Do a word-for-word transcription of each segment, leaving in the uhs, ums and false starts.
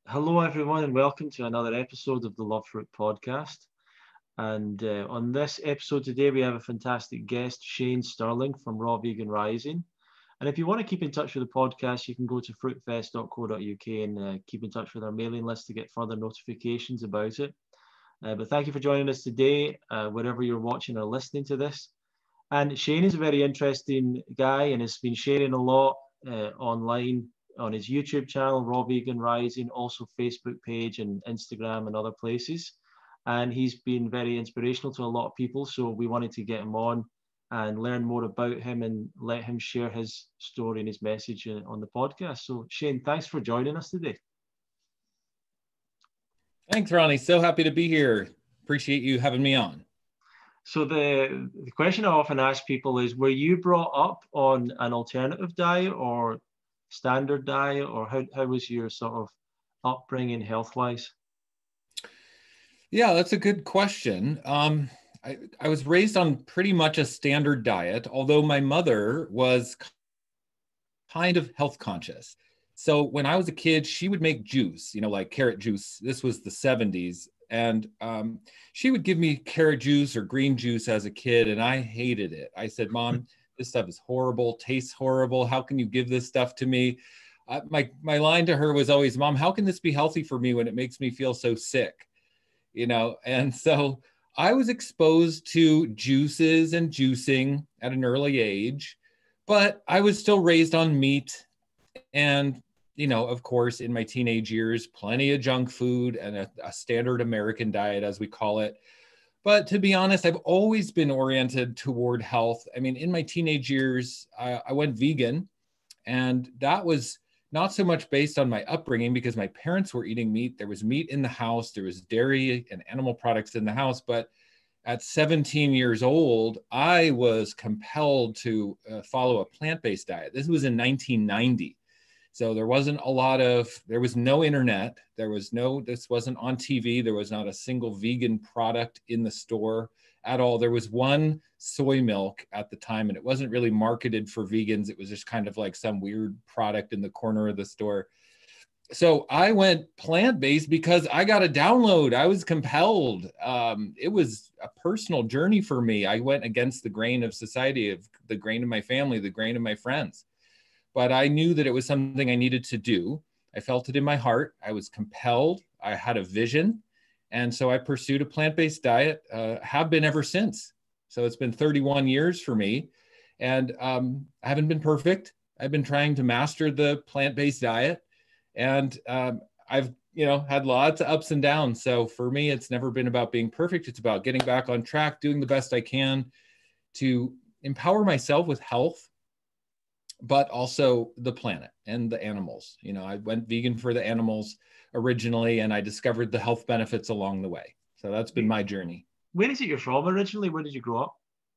Hello, everyone, and welcome to another episode of the Love Fruit podcast. And uh, on this episode today, we have a fantastic guest, Shane Sterling from Raw Vegan Rising. And if you want to keep in touch with the podcast, you can go to fruitfest dot co dot uk and uh, keep in touch with our mailing list to get further notifications about it. Uh, but thank you for joining us today, uh, wherever you're watching or listening to this. And Shane is a very interesting guy and has been sharing a lot uh, online on his YouTube channel, Raw Vegan Rising, also Facebook page and Instagram and other places. And he's been very inspirational to a lot of people. So we wanted to get him on and learn more about him and let him share his story and his message uh, on the podcast. So Shane, thanks for joining us today. Thanks, Ronnie. So happy to be here. Appreciate you having me on. So the, the question I often ask people is, were you brought up on an alternative diet or standard diet, or how, how was your sort of upbringing health-wise? Yeah, that's a good question. Um, I, I was raised on pretty much a standard diet, although my mother was kind of health conscious. So when I was a kid, she would make juice, you know, like carrot juice. This was the seventies. And um, she would give me carrot juice or green juice as a kid, and I hated it. I said, Mom, this stuff is horrible, tastes horrible. How can you give this stuff to me? Uh, my, my line to her was always, Mom, how can this be healthy for me when it makes me feel so sick? You know, and so I was exposed to juices and juicing at an early age, but I was still raised on meat and, you know, of course, in my teenage years, plenty of junk food and a, a standard American diet, as we call it. But to be honest, I've always been oriented toward health. I mean, in my teenage years, I, I went vegan, and that was not so much based on my upbringing because my parents were eating meat. There was meat in the house, there was dairy and animal products in the house. But at seventeen years old, I was compelled to uh, follow a plant-based diet. This was in nineteen ninety. So there wasn't a lot of, there was no internet. There was no, this wasn't on T V. There was not a single vegan product in the store at all. There was one soy milk at the time, and it wasn't really marketed for vegans. It was just kind of like some weird product in the corner of the store. So I went plant-based because I got a download. I was compelled. Um, it was a personal journey for me. I went against the grain of society, of the grain of my family, the grain of my friends. But I knew that it was something I needed to do. I felt it in my heart. I was compelled. I had a vision. And so I pursued a plant-based diet, uh, have been ever since. So it's been thirty-one years for me. And um, I haven't been perfect. I've been trying to master the plant-based diet. And um, I've, you know, had lots of ups and downs. So for me, it's never been about being perfect. It's about getting back on track, doing the best I can to empower myself with health, but also the planet and the animals. You know, I went vegan for the animals originally, and I discovered the health benefits along the way. So that's been my journey. Where is it you're from originally? Where did you grow up?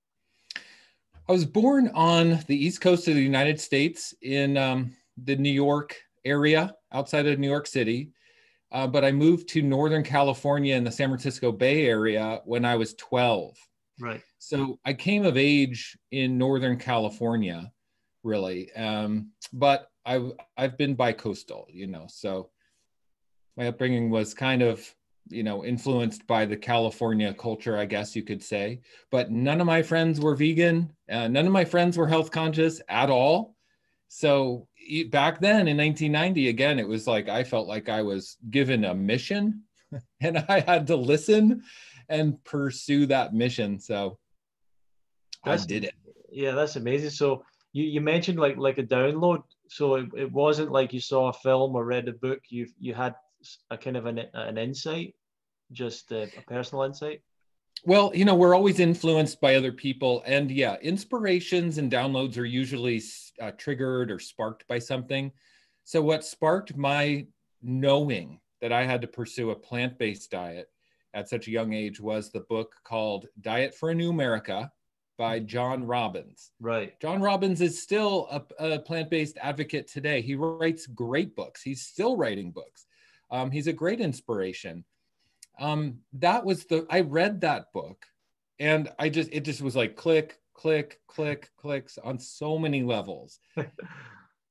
I was born on the East Coast of the United States in um, the New York area, outside of New York City. Uh, but I moved to Northern California in the San Francisco Bay Area when I was twelve. Right. So I came of age in Northern California, really. Um, but I've, I've been bi-coastal, you know, so my upbringing was kind of, you know, influenced by the California culture, I guess you could say. But none of my friends were vegan. Uh, none of my friends were health conscious at all. So back then in nineteen ninety, again, it was like I felt like I was given a mission and I had to listen and pursue that mission. So that's, I did it. Yeah, that's amazing. So you, you mentioned like like a download. So it, it wasn't like you saw a film or read a book. You you had a kind of an, an insight, just a, a personal insight. Well, you know, we're always influenced by other people. And yeah, inspirations and downloads are usually uh, triggered or sparked by something. So what sparked my knowing that I had to pursue a plant-based diet at such a young age was the book called Diet for a New America by John Robbins. Right. John Robbins is still a, a plant-based advocate today. He writes great books. He's still writing books. Um, he's a great inspiration. Um, that was the, I read that book and I just, it just was like click, click, click, clicks on so many levels.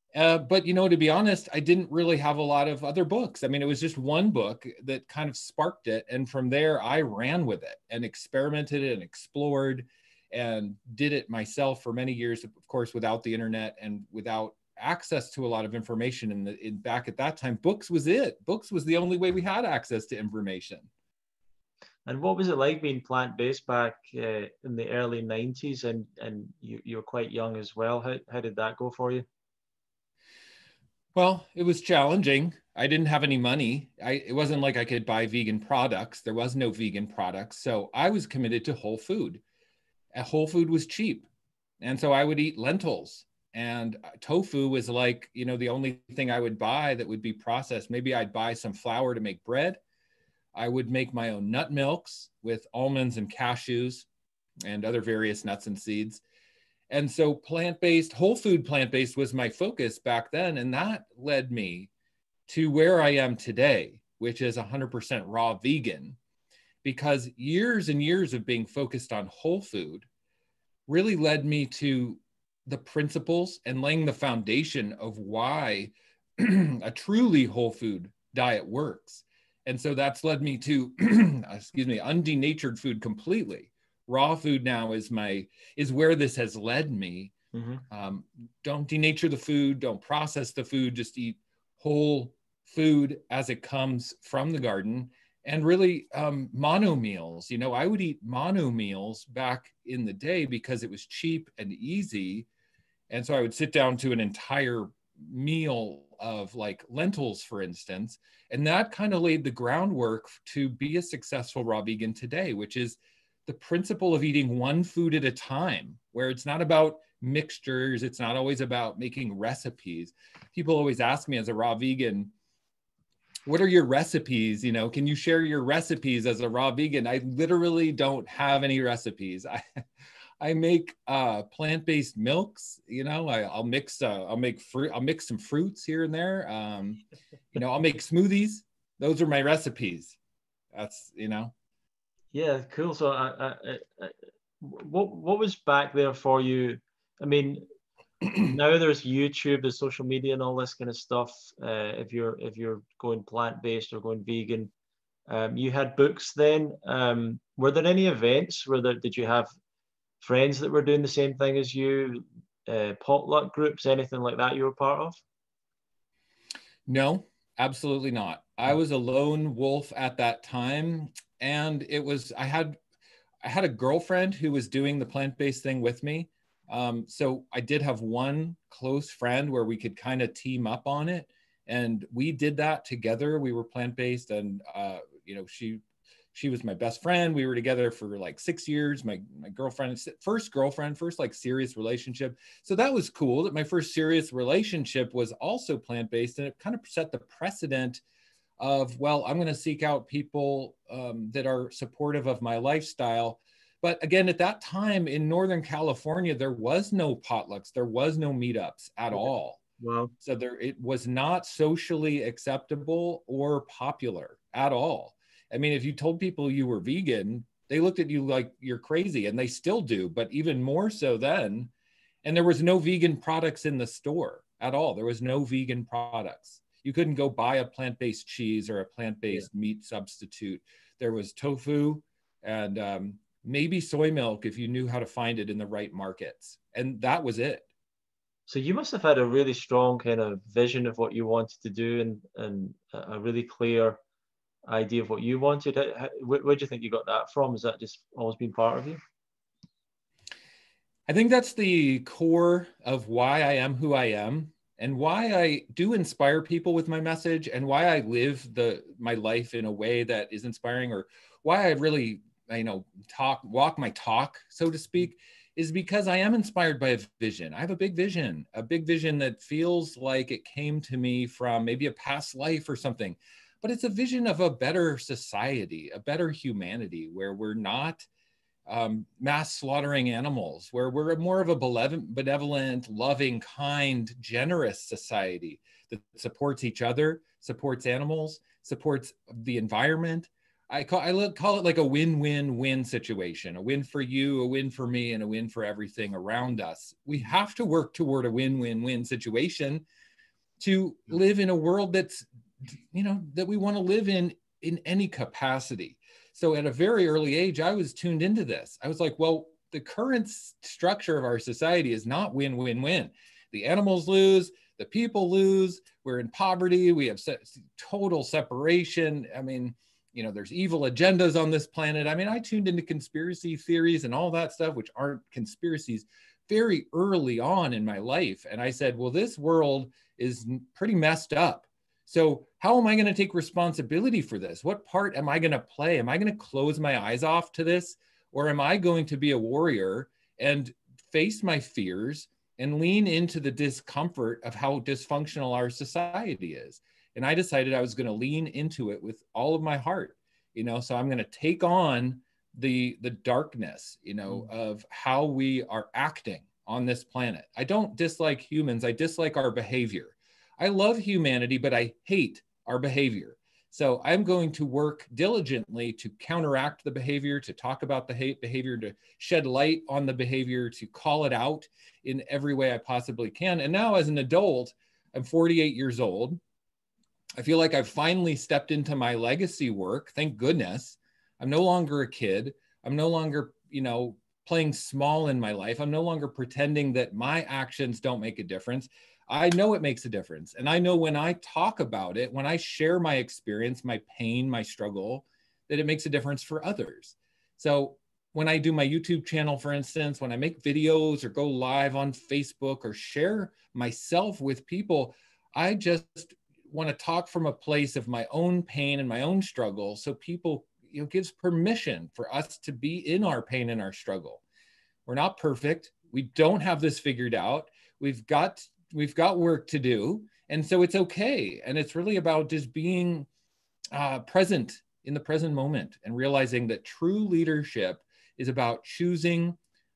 Uh, but, you know, to be honest, I didn't really have a lot of other books. I mean, it was just one book that kind of sparked it. And from there, I ran with it and experimented and explored and did it myself for many years, of course, without the internet and without access to a lot of information. In the in back at that time, books was it. Books was the only way we had access to information. And what was it like being plant-based back uh, in the early nineties? And and you you were quite young as well. How how did that go for you? Well, it was challenging. I didn't have any money. I, it wasn't like I could buy vegan products. There was no vegan products. So I was committed to whole food. And whole food was cheap. And so I would eat lentils. And tofu was like, you know, the only thing I would buy that would be processed. Maybe I'd buy some flour to make bread. I would make my own nut milks with almonds and cashews and other various nuts and seeds. And so plant-based, whole food plant-based was my focus back then. And that led me to where I am today, which is one hundred percent raw vegan, because years and years of being focused on whole food really led me to the principles and laying the foundation of why a truly whole food diet works. And so that's led me to, excuse me, undenatured food completely. Raw food now is my is where this has led me. Mm-hmm. Um, don't denature the food, don't process the food, just eat whole food as it comes from the garden. And really um, mono meals. You know, I would eat mono meals back in the day because it was cheap and easy. And so I would sit down to an entire meal of like lentils, for instance. And that kind of laid the groundwork to be a successful raw vegan today, which is the principle of eating one food at a time, where it's not about mixtures. It's not always about making recipes. People always ask me as a raw vegan, what are your recipes? You know, can you share your recipes as a raw vegan? I literally don't have any recipes. I, I make uh, plant-based milks. You know, I, I'll mix, uh, I'll make fruit, I'll mix some fruits here and there. Um, you know, I'll make smoothies. Those are my recipes. That's, you know. Yeah, cool. So, I, I, I, what what was back there for you? I mean, now there's YouTube, there's social media, and all this kind of stuff. Uh, if you're if you're going plant-based or going vegan, um, you had books then. Um, were there any events? Were there? Did you have friends that were doing the same thing as you? Uh, potluck groups, anything like that you were part of? No, absolutely not. I was a lone wolf at that time. And it was, I had, I had a girlfriend who was doing the plant-based thing with me. Um, so I did have one close friend where we could kind of team up on it. And we did that together. We were plant-based and, uh, you know, she, she was my best friend. We were together for like six years. My, my girlfriend, first girlfriend, first like serious relationship. So that was cool that my first serious relationship was also plant-based, and it kind of set the precedent of, well, I'm going to seek out people um, that are supportive of my lifestyle. But again, at that time in Northern California, there was no potlucks, there was no meetups at all. Wow. So there, it was not socially acceptable or popular at all. I mean, if you told people you were vegan, they looked at you like you're crazy, and they still do, but even more so then. And there was no vegan products in the store at all. There was no vegan products. You couldn't go buy a plant-based cheese or a plant-based yeah. meat substitute. There was tofu and um, maybe soy milk if you knew how to find it in the right markets. And that was it. So you must have had a really strong kind of vision of what you wanted to do, and, and a really clear idea of what you wanted. Where, where do you think you got that from? Has that just always been part of you? I think that's the core of why I am who I am. And why I do inspire people with my message, and why I live the my life in a way that is inspiring, or why I really, you know, talk, walk my talk, so to speak, is because I am inspired by a vision. I have a big vision, a big vision that feels like it came to me from maybe a past life or something, but it's a vision of a better society, a better humanity, where we're not Um, mass slaughtering animals, where we're more of a benevolent, loving, kind, generous society that supports each other, supports animals, supports the environment. I call, I call it like a win-win-win situation, a win for you, a win for me, and a win for everything around us. We have to work toward a win-win-win situation, to live in a world that's, you know, that we want to live in in any capacity. So at a very early age, I was tuned into this. I was like, well, the current structure of our society is not win-win-win. The animals lose, the people lose, we're in poverty, we have se- total separation. I mean, you know, there's evil agendas on this planet. I mean, I tuned into conspiracy theories and all that stuff, which aren't conspiracies, very early on in my life. And I said, well, this world is pretty messed up. So how am I going to take responsibility for this? What part am I going to play? Am I going to close my eyes off to this? Or am I going to be a warrior and face my fears and lean into the discomfort of how dysfunctional our society is? And I decided I was going to lean into it with all of my heart, you know, so I'm going to take on the, the darkness, you know, mm. of how we are acting on this planet. I don't dislike humans. I dislike our behavior. I love humanity, but I hate our behavior. So I'm going to work diligently to counteract the behavior, to talk about the hate behavior, to shed light on the behavior, to call it out in every way I possibly can. And now as an adult, I'm forty-eight years old. I feel like I've finally stepped into my legacy work. Thank goodness. I'm no longer a kid. I'm no longer, you know, playing small in my life. I'm no longer pretending that my actions don't make a difference. I know it makes a difference. And I know when I talk about it, when I share my experience, my pain, my struggle, that it makes a difference for others. So when I do my YouTube channel, for instance, when I make videos or go live on Facebook or share myself with people, I just want to talk from a place of my own pain and my own struggle. So people, you know, gives permission for us to be in our pain and our struggle. We're not perfect. We don't have this figured out. We've got We've got work to do. And so it's okay. And it's really about just being uh, present in the present moment and realizing that true leadership is about choosing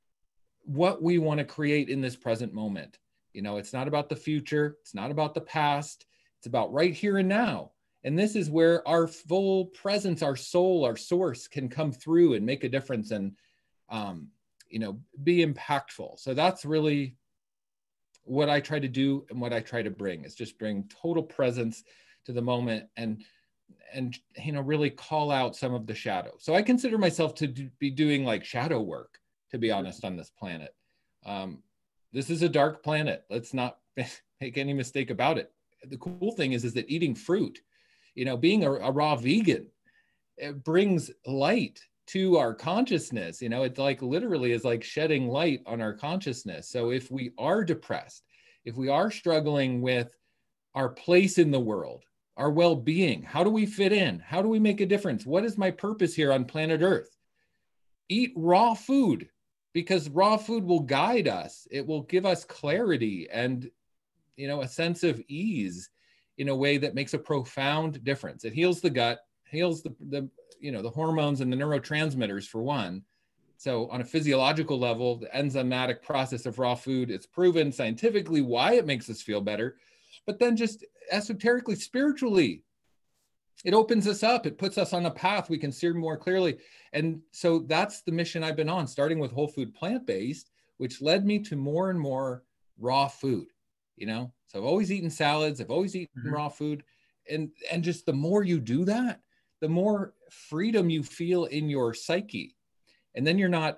what we want to create in this present moment. You know, it's not about the future. It's not about the past. It's about right here and now. And this is where our full presence, our soul, our source can come through and make a difference and, um, you know, be impactful. So that's really what I try to do and what I try to bring is just bring total presence to the moment and, and, you know, really call out some of the shadow. So I consider myself to do, be doing like shadow work, to be honest, on this planet. Um, this is a dark planet. Let's not make any mistake about it. The cool thing is, is that eating fruit, you know, being a, a raw vegan, it brings light to our consciousness. You know, it's like literally is like shedding light on our consciousness. So if we are depressed, if we are struggling with our place in the world, our well-being, how do we fit in? How do we make a difference? What is my purpose here on planet Earth? Eat raw food, because raw food will guide us. It will give us clarity and, you know, a sense of ease in a way that makes a profound difference. It heals the gut, heals the, the you know, the hormones and the neurotransmitters for one. So on a physiological level, the enzymatic process of raw food, it's proven scientifically why it makes us feel better. But then just esoterically, spiritually, it opens us up. It puts us on a path we can see more clearly. And so that's the mission I've been on, starting with whole food plant-based, which led me to more and more raw food, you know? So I've always eaten salads. I've always eaten mm-hmm. raw food. And, and just the more you do that, the more freedom you feel in your psyche. And then you're not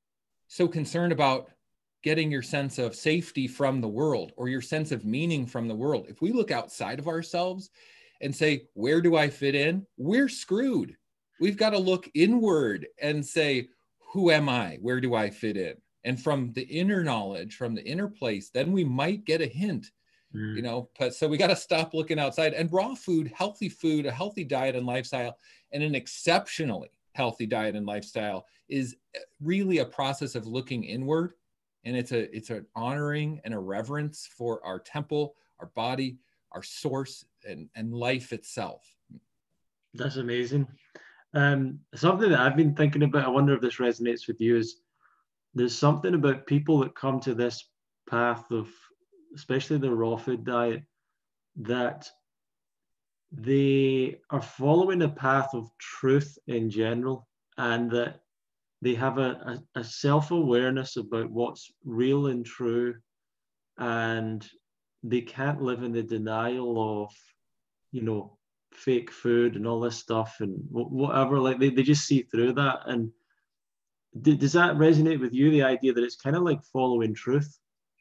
so concerned about getting your sense of safety from the world or your sense of meaning from the world. If we look outside of ourselves and say, where do I fit in? We're screwed. We've got to look inward and say, who am I? Where do I fit in? And from the inner knowledge, from the inner place, then we might get a hint. Mm. You know, but so we got to stop looking outside. And raw food, healthy food, a healthy diet and lifestyle, and an exceptionally healthy diet and lifestyle is really a process of looking inward. And it's a it's an honoring and a reverence for our temple, our body, our source, and, and life itself. That's amazing. Um, something that I've been thinking about, I wonder if this resonates with you, is there's something about people that come to this path of, especially the raw food diet, that they are following a path of truth in general, and that they have a, a, a self-awareness about what's real and true, and they can't live in the denial of, you know, fake food and all this stuff and whatever. Like they, they just see through that. And d- does that resonate with you? The idea that it's kind of like following truth.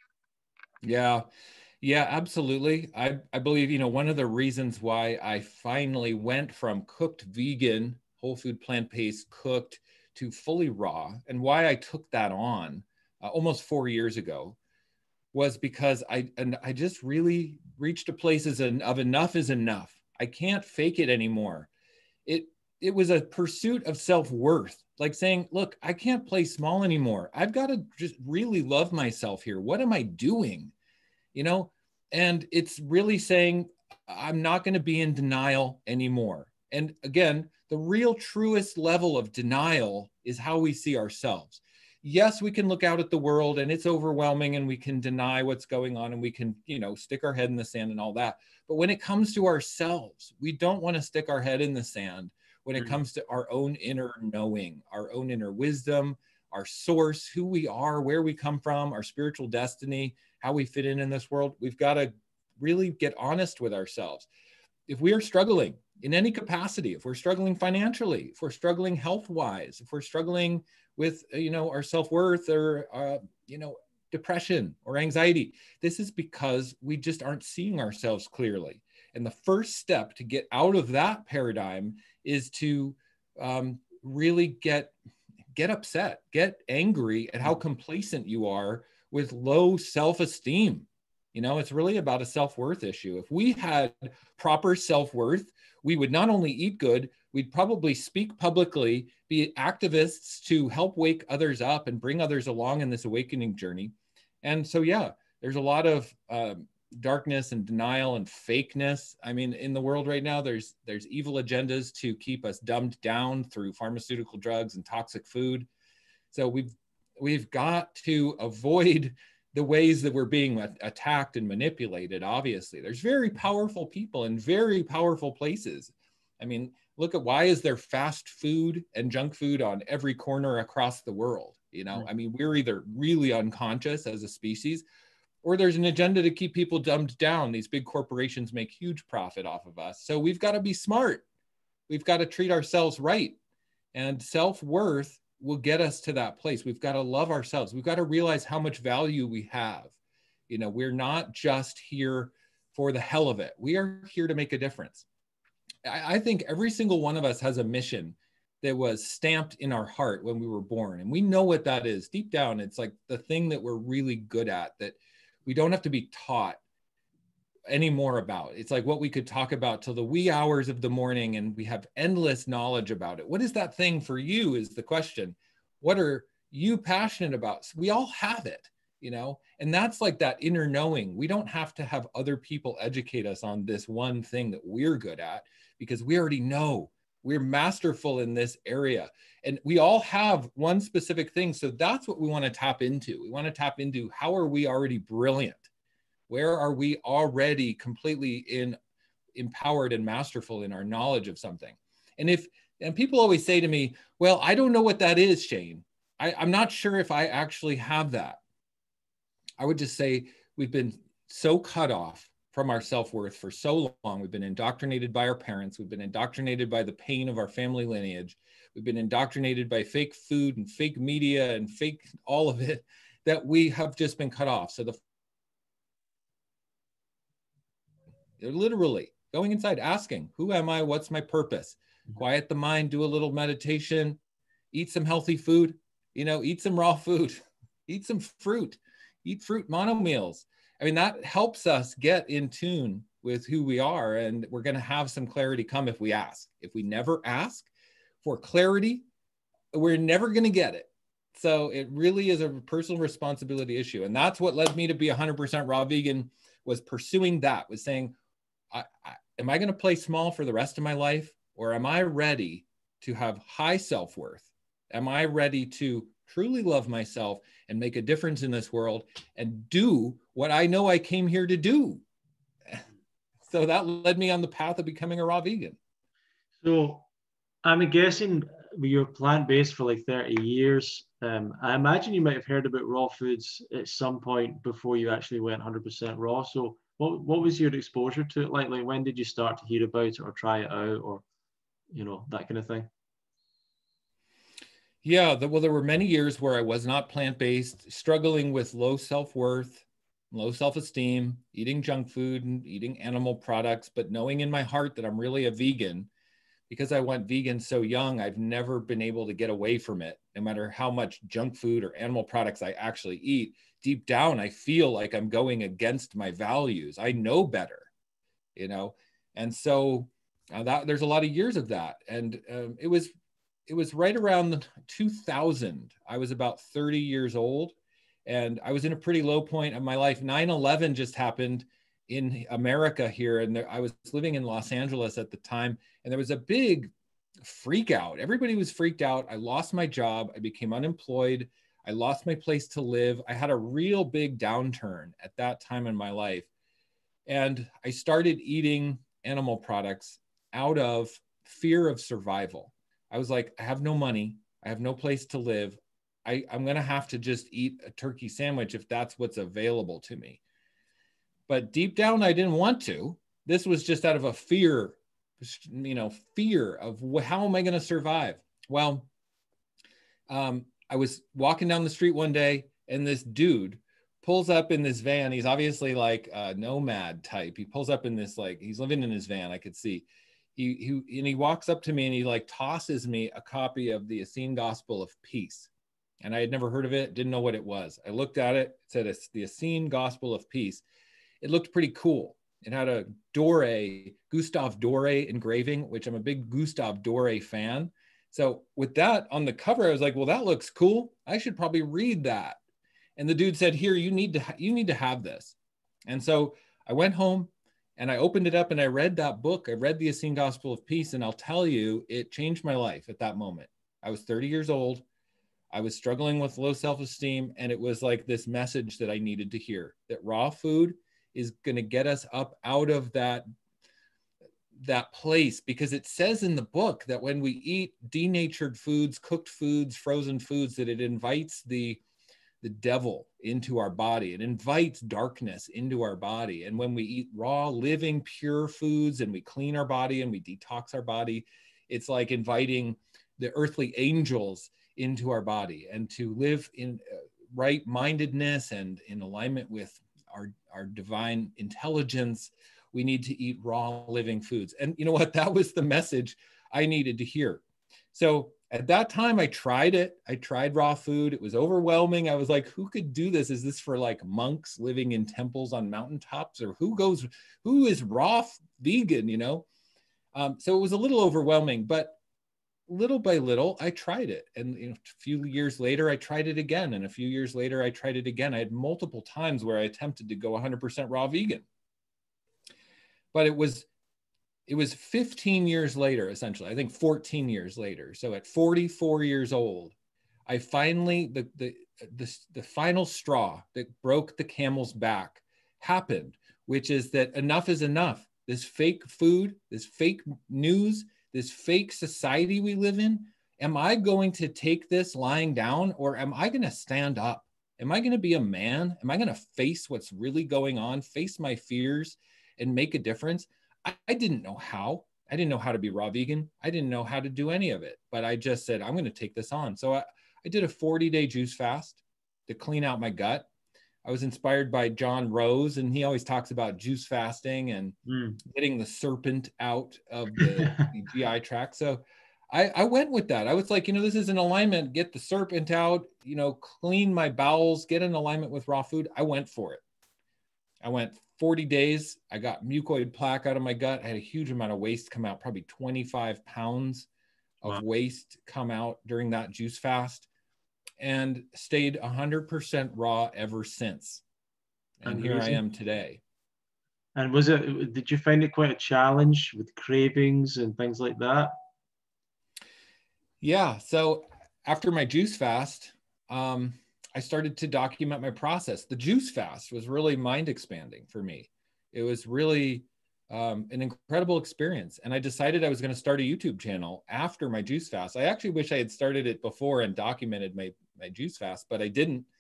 Yeah. Yeah, absolutely. I, I believe, you know, one of the reasons why I finally went from cooked vegan, whole food, plant-based, cooked to fully raw, and why I took that on uh, almost four years ago was because I and I just really reached a place as an, of enough is enough. I can't fake it anymore. It it was a pursuit of self-worth, like saying, look, I can't play small anymore. I've got to just really love myself here. What am I doing? You know, and it's really saying, I'm not going to be in denial anymore. And again, the real truest level of denial is how we see ourselves. Yes, we can look out at the world and it's overwhelming and we can deny what's going on and we can, you know, stick our head in the sand and all that. But when it comes to ourselves, we don't want to stick our head in the sand when it comes to our own inner knowing, our own inner wisdom, our source, who we are, where we come from, our spiritual destiny, how we fit in in this world. We've got to really get honest with ourselves. If we are struggling in any capacity, if we're struggling financially, if we're struggling health-wise, if we're struggling with, you know, our self-worth or, uh, you know, depression or anxiety, this is because we just aren't seeing ourselves clearly. And the first step to get out of that paradigm is to um, really get get upset, get angry at how complacent you are with low self-esteem. You know, it's really about a self-worth issue. If we had proper self-worth, we would not only eat good, we'd probably speak publicly, be activists to help wake others up and bring others along in this awakening journey. And so, yeah, there's a lot of um, darkness and denial and fakeness. I mean, in the world right now, there's there's evil agendas to keep us dumbed down through pharmaceutical drugs and toxic food. So we've we've got to avoid the ways that we're being attacked and manipulated. Obviously, there's very powerful people in very powerful places. I mean, look at, why is there fast food and junk food on every corner across the world? You know, I mean, we're either really unconscious as a species, or there's an agenda to keep people dumbed down. These big corporations make huge profit off of us. So we've got to be smart. We've got to treat ourselves right. And self-worth will get us to that place. We've got to love ourselves. We've got to realize how much value we have. You know, we're not just here for the hell of it. We are here to make a difference. I, I think every single one of us has a mission that was stamped in our heart when we were born. And we know what that is. Deep down, it's like the thing that we're really good at, that we don't have to be taught any more about. It's like what we could talk about till the wee hours of the morning, and we have endless knowledge about it. What is that thing for you is the question. What are you passionate about? So we all have it, you know, and that's like that inner knowing. We don't have to have other people educate us on this one thing that we're good at, because we already know we're masterful in this area. And we all have one specific thing. So that's what we want to tap into. We want to tap into, how are we already brilliant? Where are we already completely in empowered and masterful in our knowledge of something? And if, and people always say to me, well, I don't know what that is, Shane. I, I'm not sure if I actually have that. I would just say we've been so cut off from our self-worth for so long. We've been indoctrinated by our parents. We've been indoctrinated by the pain of our family lineage. We've been indoctrinated by fake food and fake media and fake all of it, that we have just been cut off. So the They're literally going inside, asking, who am I? What's my purpose? Quiet the mind, do a little meditation, eat some healthy food, you know, eat some raw food, eat some fruit, eat fruit mono meals. I mean, that helps us get in tune with who we are. And we're going to have some clarity come if we ask. If we never ask for clarity, we're never going to get it. So it really is a personal responsibility issue. And that's what led me to be one hundred percent raw vegan, was pursuing that, was saying, I, I, am I going to play small for the rest of my life? Or am I ready to have high self-worth? Am I ready to truly love myself and make a difference in this world and do what I know I came here to do? So that led me on the path of becoming a raw vegan. So I'm guessing you're plant-based for like thirty years. Um, I imagine you might have heard about raw foods at some point before you actually went one hundred percent raw. So what what was your exposure to it like? Like when did you start to hear about it or try it out, or you know, that kind of thing? Yeah, the, well, there were many years where I was not plant-based, struggling with low self-worth, low self-esteem, eating junk food and eating animal products, but knowing in my heart that I'm really a vegan. Because I went vegan so young, I've never been able to get away from it. No matter how much junk food or animal products I actually eat, deep down, I feel like I'm going against my values. I know better, you know? And so uh, that there's a lot of years of that. And um, it was it was right around two thousand. I was about thirty years old, and I was in a pretty low point of my life. nine eleven just happened in America here, and there, I was living in Los Angeles at the time, and there was a big freak out. Everybody was freaked out. I lost my job. I became unemployed. I lost my place to live. I had a real big downturn at that time in my life. And I started eating animal products out of fear of survival. I was like, I have no money. I have no place to live. I, I'm going to have to just eat a turkey sandwich if that's what's available to me. But deep down, I didn't want to. This was just out of a fear, you know, fear of how am I going to survive? Well, um, I was walking down the street one day, and this dude pulls up in this van. He's obviously like a nomad type. He pulls up in this, like, he's living in his van, I could see. He, he and he walks up to me, and he like tosses me a copy of the Essene Gospel of Peace. And I had never heard of it, didn't know what it was. I looked at it, it said it's the Essene Gospel of Peace. It looked pretty cool. It had a Doré, Gustave Doré engraving, which I'm a big Gustave Doré fan. So with that on the cover, I was like, well, that looks cool. I should probably read that. And the dude said, here, you need to, you need to have this. And so I went home and I opened it up and I read that book. I read the Essene Gospel of Peace, and I'll tell you, it changed my life at that moment. I was thirty years old. I was struggling with low self-esteem, and it was like this message that I needed to hear, that raw food is going to get us up out of that, that place, because it says in the book that when we eat denatured foods, cooked foods, frozen foods, that it invites the, the devil into our body. It invites darkness into our body. And when we eat raw, living, pure foods, and we clean our body and we detox our body, it's like inviting the earthly angels into our body. And to live in right-mindedness and in alignment with Our, our divine intelligence, we need to eat raw living foods. And you know what? That was the message I needed to hear. So at that time, I tried it. I tried raw food. It was overwhelming. I was like, who could do this? Is this for like monks living in temples on mountaintops? Or who goes, who is raw vegan, you know? Um, so it was a little overwhelming, but little by little, I tried it. And you know, a few years later, I tried it again. And a few years later, I tried it again. I had multiple times where I attempted to go one hundred percent raw vegan. But it was, it was fifteen years later, essentially, I think fourteen years later. So at forty-four years old, I finally, the, the, the, the final straw that broke the camel's back happened, which is that enough is enough. This fake food, this fake news, this fake society we live in, am I going to take this lying down, or am I going to stand up? Am I going to be a man? Am I going to face what's really going on, face my fears, and make a difference? I, I didn't know how. I didn't know how to be raw vegan. I didn't know how to do any of it, but I just said, I'm going to take this on. So I, I did a forty day juice fast to clean out my gut. I was inspired by John Rose, and he always talks about juice fasting and mm. getting the serpent out of the, the G I tract. So I, I went with that. I was like, you know, this is an alignment, get the serpent out, you know, clean my bowels, get in alignment with raw food. I went for it. I went forty days. I got mucoid plaque out of my gut. I had a huge amount of waste come out, probably twenty-five pounds of wow. waste come out during that juice fast. And stayed one hundred percent raw ever since. And Amazing. Here I am today. And was it, did you find it quite a challenge with cravings and things like that? Yeah. So after my juice fast, um, I started to document my process. The juice fast was really mind expanding for me. It was really um, an incredible experience. And I decided I was going to start a YouTube channel after my juice fast. I actually wish I had started it before and documented my, my juice fast, but I didn't.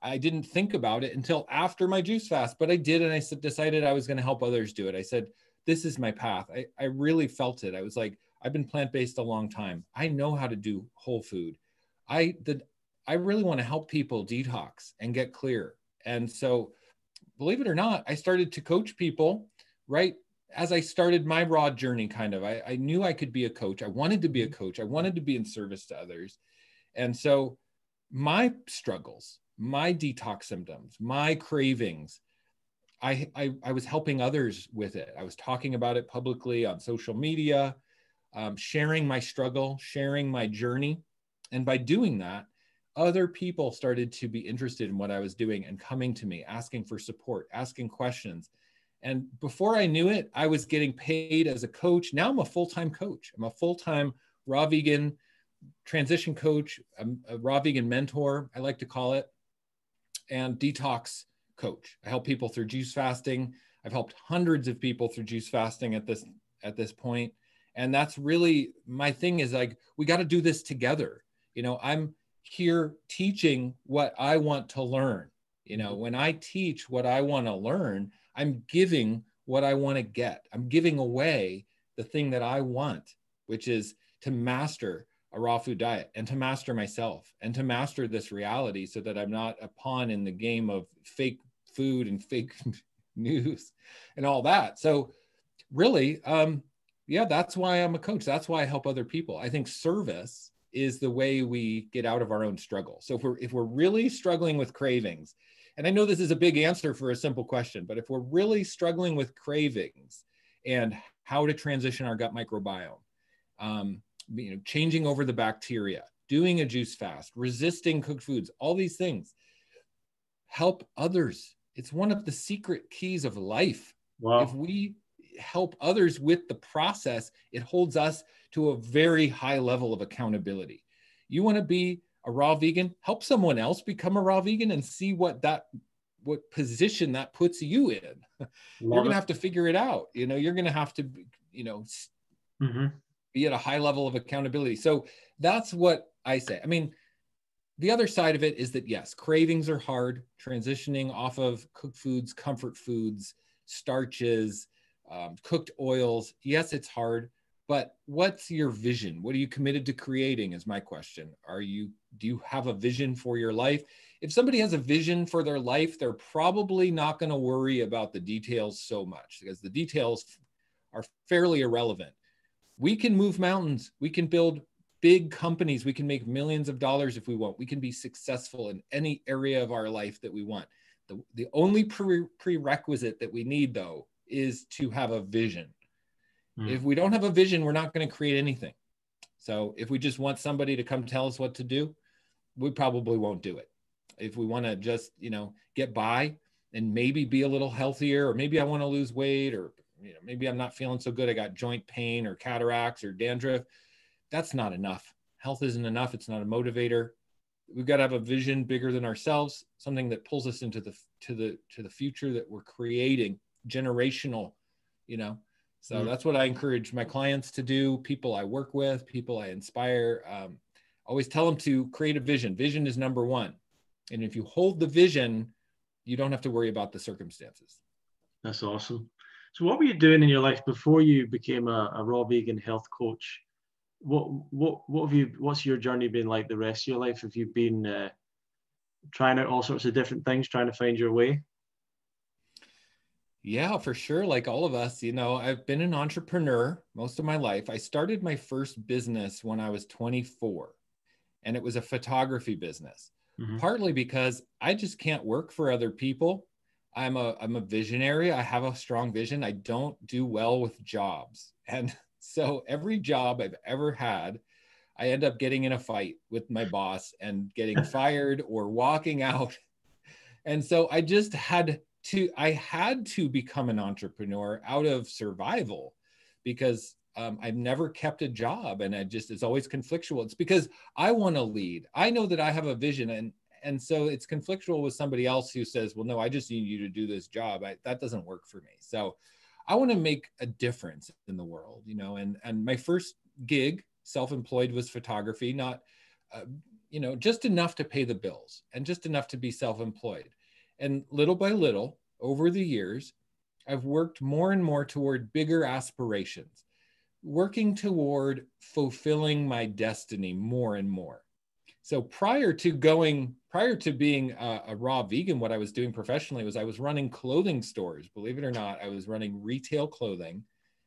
I didn't think about it until after my juice fast, but I did. And I decided I was going to help others do it. I said, this is my path. I, I really felt it. I was like, I've been plant-based a long time. I know how to do whole food. I, the, I really want to help people detox and get clear. And so, believe it or not, I started to coach people right as I started my raw journey, kind of. I, I knew I could be a coach. I wanted to be a coach. I wanted to be in service to others. And so my struggles, my detox symptoms, my cravings, I, I, I was helping others with it. I was talking about it publicly on social media, um, sharing my struggle, sharing my journey. And by doing that, other people started to be interested in what I was doing and coming to me, asking for support, asking questions. And before I knew it, I was getting paid as a coach. Now I'm a full-time coach. I'm a full-time raw vegan transition coach, I'm a raw vegan mentor, I like to call it, and detox coach. I help people through juice fasting. I've helped hundreds of people through juice fasting at this, at this point. And that's really my thing, is like, we got to do this together. You know, I'm here teaching what I want to learn. You know, when I teach what I want to learn, I'm giving what I want to get. I'm giving away the thing that I want, which is to master a raw food diet and to master myself and to master this reality so that I'm not a pawn in the game of fake food and fake news and all that. So really, um, yeah, that's why I'm a coach. That's why I help other people. I think service is the way we get out of our own struggle. So if we're, if we're really struggling with cravings, and I know this is a big answer for a simple question, but if we're really struggling with cravings and how to transition our gut microbiome, um, you know, changing over the bacteria, doing a juice fast, resisting cooked foods, all these things, help others. It's one of the secret keys of life. Wow. If we help others with the process, it holds us to a very high level of accountability. You want to be a raw vegan, help someone else become a raw vegan and see what that, what position that puts you in. Love you're going it. to have to figure it out. You know, you're going to have to, you know, mm-hmm. be at a high level of accountability. So that's what I say. I mean, the other side of it is that, yes, cravings are hard. Transitioning off of cooked foods, comfort foods, starches, um, cooked oils. Yes, it's hard, but what's your vision? What are you committed to creating is my question. Are you, do you have a vision for your life? If somebody has a vision for their life, they're probably not going to worry about the details so much, because the details are fairly irrelevant. We can move mountains. We can build big companies. We can make millions of dollars if we want. We can be successful in any area of our life that we want. The, the only pre prerequisite that we need, though, is to have a vision. Mm. If we don't have a vision, we're not going to create anything. So if we just want somebody to come tell us what to do, we probably won't do it. If we want to just, you know, get by and maybe be a little healthier, or maybe I want to lose weight, or you know, maybe I'm not feeling so good, I got joint pain or cataracts or dandruff, that's not enough. Health isn't enough. It's not a motivator. We've got to have a vision bigger than ourselves, something that pulls us into the to the to the future that we're creating, generational, you know. So mm. that's what I encourage my clients to do, people I work with, people I inspire. Um, always tell them to create a vision. Vision is number one. And if you hold the vision, you don't have to worry about the circumstances. That's awesome. So what were you doing in your life before you became a, a raw vegan health coach? What what what have you? What's your journey been like the rest of your life? Have you been uh, trying out all sorts of different things, trying to find your way? Yeah, for sure. Like all of us, you know, I've been an entrepreneur most of my life. I started my first business when I was twenty-four, and it was a photography business. Mm-hmm. Partly because I just can't work for other people. I'm a I'm a visionary. I have a strong vision. I don't do well with jobs, and so every job I've ever had, I end up getting in a fight with my boss and getting fired or walking out. And so I just had to, I had to become an entrepreneur out of survival, because um, I've never kept a job, and I just, it's always conflictual. It's because I want to lead. I know that I have a vision, and and so it's conflictual with somebody else who says, well, no, I just need you to do this job. I, that doesn't work for me. So I want to make a difference in the world, you know, and, and my first gig, self-employed, was photography, not, uh, you know, just enough to pay the bills and just enough to be self-employed. And little by little, over the years, I've worked more and more toward bigger aspirations, working toward fulfilling my destiny more and more. So prior to going, prior to being a, a raw vegan, what I was doing professionally was I was running clothing stores. Believe it or not, I was running retail clothing.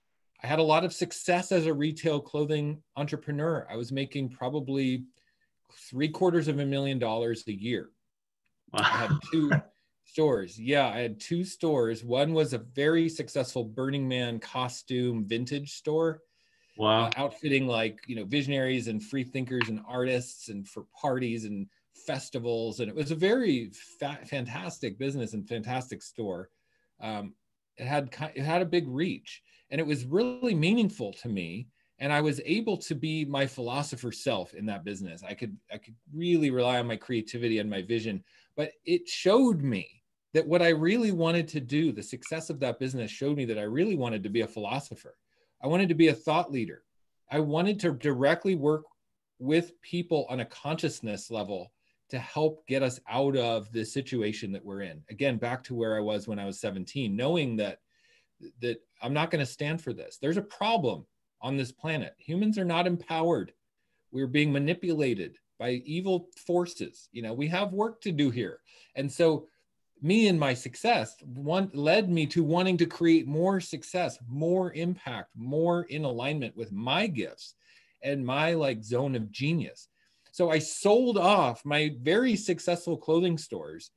I had a lot of success as a retail clothing entrepreneur. I was making probably three quarters of a million dollars a year. Wow. I had two stores. Yeah, I had two stores. One was a very successful Burning Man costume vintage store. Wow. Uh, outfitting like, you know, visionaries and free thinkers and artists and for parties and festivals. And it was a very fa- fantastic business and fantastic store. Um, it had, it had a big reach, and it was really meaningful to me. And I was able to be my philosopher self in that business. I could, I could really rely on my creativity and my vision, but it showed me that what I really wanted to do, the success of that business showed me that I really wanted to be a philosopher. I wanted to be a thought leader. I wanted to directly work with people on a consciousness level to help get us out of the situation that we're in. Again, back to where I was when I was seventeen, knowing that, that I'm not going to stand for this. There's a problem on this planet. Humans are not empowered. We're being manipulated by evil forces. You know, we have work to do here. And so me and my success one led me to wanting to create more success, more impact, more in alignment with my gifts and my like zone of genius. So I sold off my very successful clothing stores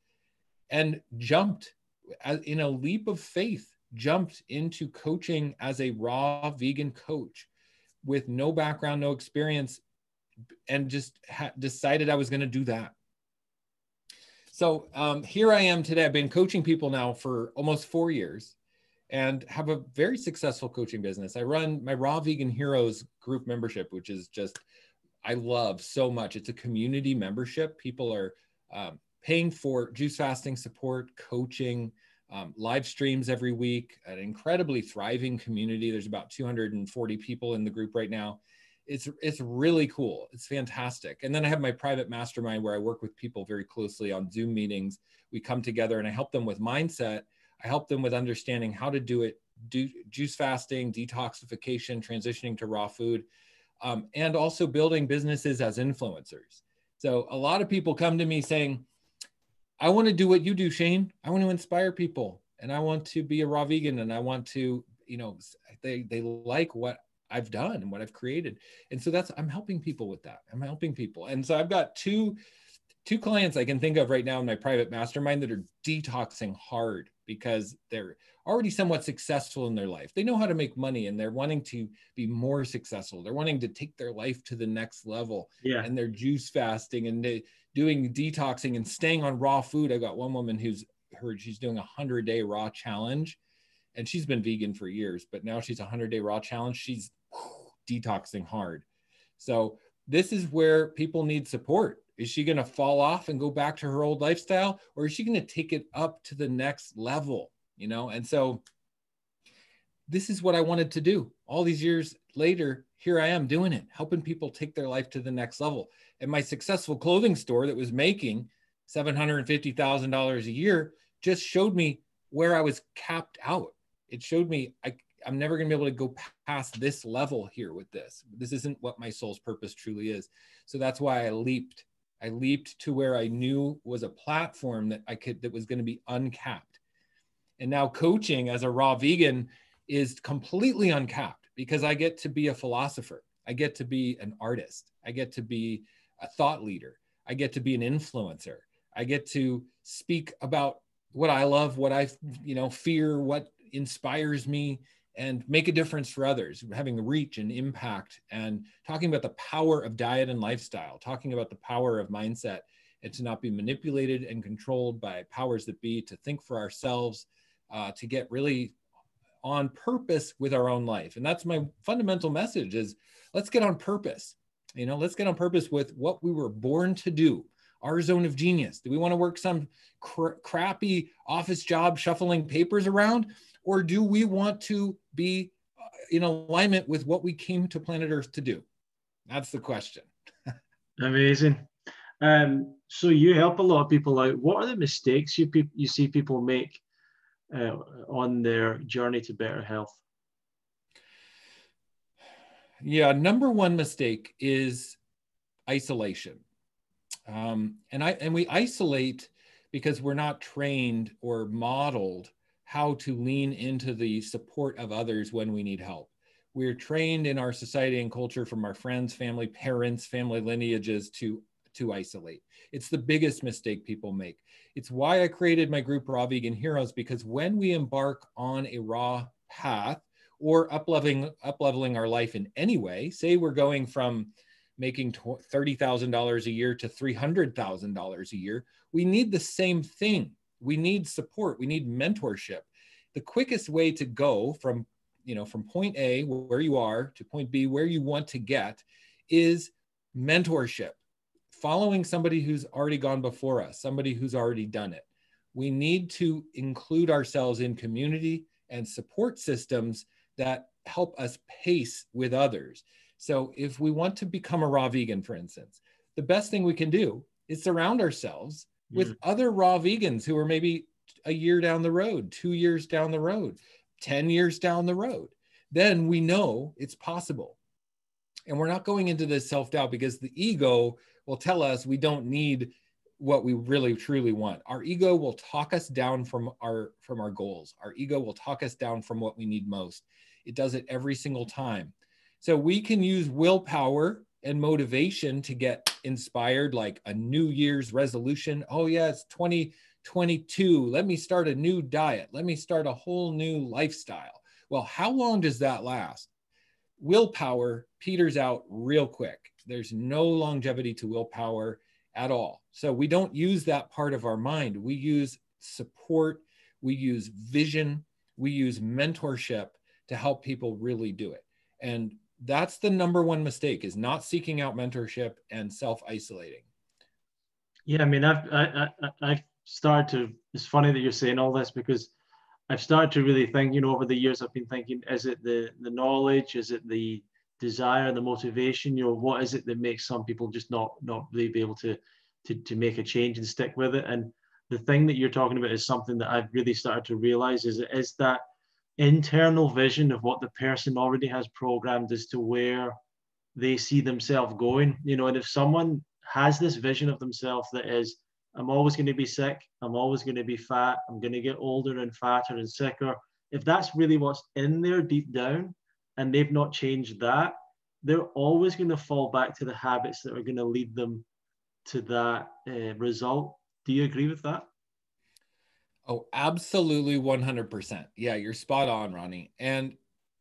and jumped in a leap of faith, jumped into coaching as a raw vegan coach with no background, no experience, and just ha- decided I was going to do that. So um, here I am today. I've been coaching people now for almost four years and have a very successful coaching business. I run my Raw Vegan Heroes group membership, which is just, I love so much. It's a community membership. People are um, paying for juice fasting support, coaching, um, live streams every week, an incredibly thriving community. There's about two hundred forty people in the group right now. It's, it's really cool. It's fantastic. And then I have my private mastermind where I work with people very closely on Zoom meetings. We come together and I help them with mindset. I help them with understanding how to do it, do juice fasting, detoxification, transitioning to raw food, um, and also building businesses as influencers. So a lot of people come to me saying, I want to do what you do, Shane. I want to inspire people and I want to be a raw vegan and I want to, you know, they, they like what I've done and what I've created. And so that's, I'm helping people with that. I'm helping people. And so I've got two, two clients I can think of right now in my private mastermind that are detoxing hard because they're already somewhat successful in their life. They know how to make money and they're wanting to be more successful. They're wanting to take their life to the next level. Yeah. And they're juice fasting and they, doing detoxing and staying on raw food. I got one woman who's heard she's doing a hundred day raw challenge and she's been vegan for years, but now she's a hundred day raw challenge. She's detoxing hard. So this is where people need support. Is she going to fall off and go back to her old lifestyle, or is she going to take it up to the next level? You know, and so this is what I wanted to do. All these years later, here I am doing it, helping people take their life to the next level. And my successful clothing store that was making seven hundred fifty thousand dollars a year just showed me where I was capped out. It showed me I I'm never going to be able to go past this level here with this. This isn't what my soul's purpose truly is. So that's why I leaped. I leaped to where I knew was a platform that I could, that was going to be uncapped. And now coaching as a raw vegan is completely uncapped because I get to be a philosopher. I get to be an artist. I get to be a thought leader. I get to be an influencer. I get to speak about what I love, what I, you know, fear, what inspires me, and make a difference for others, having reach and impact, and talking about the power of diet and lifestyle, talking about the power of mindset, and to not be manipulated and controlled by powers that be, to think for ourselves, uh, to get really on purpose with our own life. And that's my fundamental message is let's get on purpose. You know, let's get on purpose with what we were born to do, our zone of genius. Do we want to work some cr- crappy office job shuffling papers around? Or do we want to be in alignment with what we came to planet Earth to do? That's the question. Amazing. Um, so you help a lot of people out. What are the mistakes you pe- you see people make uh, on their journey to better health? Yeah, number one mistake is isolation. Um, and I and we isolate because we're not trained or modeled how to lean into the support of others when we need help. We're trained in our society and culture from our friends, family, parents, family lineages to to isolate. It's the biggest mistake people make. It's why I created my group Raw Vegan Heroes, because when we embark on a raw path or upleveling upleveling our life in any way, say we're going from making thirty thousand dollars a year to three hundred thousand dollars a year, we need the same thing. We need support. We need mentorship. The quickest way to go from, you know, from point A, where you are, to point B, where you want to get, is mentorship. Following somebody who's already gone before us, somebody who's already done it. We need to include ourselves in community and support systems that help us pace with others. So if we want to become a raw vegan, for instance, the best thing we can do is surround ourselves mm. with other raw vegans who are maybe a year down the road, two years down the road, ten years down the road. Then we know it's possible. And we're not going into this self-doubt because the ego will tell us we don't need what we really truly want. Our ego will talk us down from our, from our goals. Our ego will talk us down from what we need most. It does it every single time. So we can use willpower and motivation to get inspired, like a New Year's resolution. Oh yeah, it's twenty twenty-two. Let me start a new diet. Let me start a whole new lifestyle. Well, how long does that last? Willpower peters out real quick. There's no longevity to willpower at all. So we don't use that part of our mind. We use support, we use vision, we use mentorship to help people really do it. And that's the number one mistake, is not seeking out mentorship and self-isolating. Yeah, I mean, I've I, I, I've started to, it's funny that you're saying all this, because I've started to really think, you know, over the years, I've been thinking, is it the, the knowledge? Is it the desire, the motivation? You know, what is it that makes some people just not, not really be able to, to, to make a change and stick with it? And the thing that you're talking about is something that I've really started to realize is, is that internal vision of what the person already has programmed as to where they see themselves going. You know, and if someone has this vision of themselves that is, I'm always going to be sick, I'm always going to be fat, I'm going to get older and fatter and sicker. If that's really what's in there deep down and they've not changed that, they're always going to fall back to the habits that are going to lead them to that uh, result. Do you agree with that? Oh, absolutely, one hundred percent. Yeah, you're spot on, Ronnie. And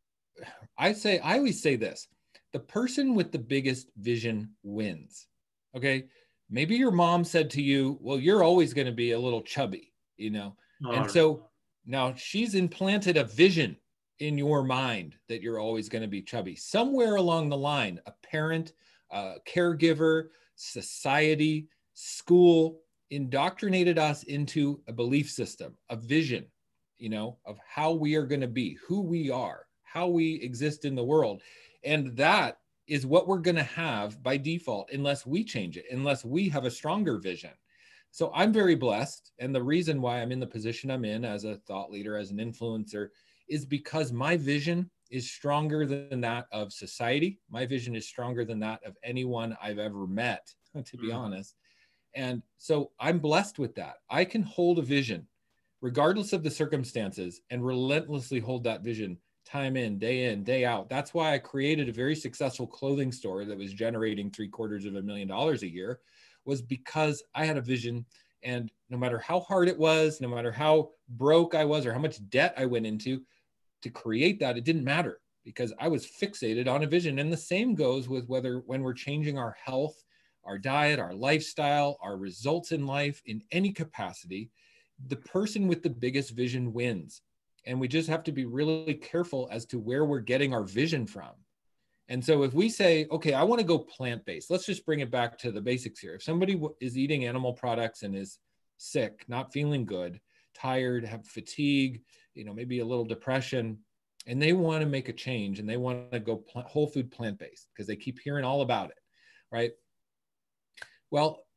I say, I always say this, the person with the biggest vision wins. Okay. Maybe your mom said to you, well, you're always going to be a little chubby, you know? All and right. So now she's implanted a vision in your mind that you're always going to be chubby. Somewhere along the line, a parent, a caregiver, society, school indoctrinated us into a belief system, a vision, you know, of how we are going to be, who we are, how we exist in the world. And that is what we're going to have by default, unless we change it, unless we have a stronger vision. So I'm very blessed. And the reason why I'm in the position I'm in as a thought leader, as an influencer, is because my vision is stronger than that of society. My vision is stronger than that of anyone I've ever met, to be mm. honest. And so I'm blessed with that. I can hold a vision, regardless of the circumstances, and relentlessly hold that vision time in, day in, day out. That's why I created a very successful clothing store that was generating three quarters of a million dollars a year, was because I had a vision. And no matter how hard it was, no matter how broke I was or how much debt I went into to create that, it didn't matter, because I was fixated on a vision. And the same goes with whether when we're changing our health, our diet, our lifestyle, our results in life in any capacity, the person with the biggest vision wins. And we just have to be really careful as to where we're getting our vision from. And so if we say, okay, I want to go plant-based, let's just bring it back to the basics here. If somebody is eating animal products and is sick, not feeling good, tired, have fatigue, you know, maybe a little depression, and they want to make a change and they want to go plant, whole food plant-based because they keep hearing all about it, right? Well,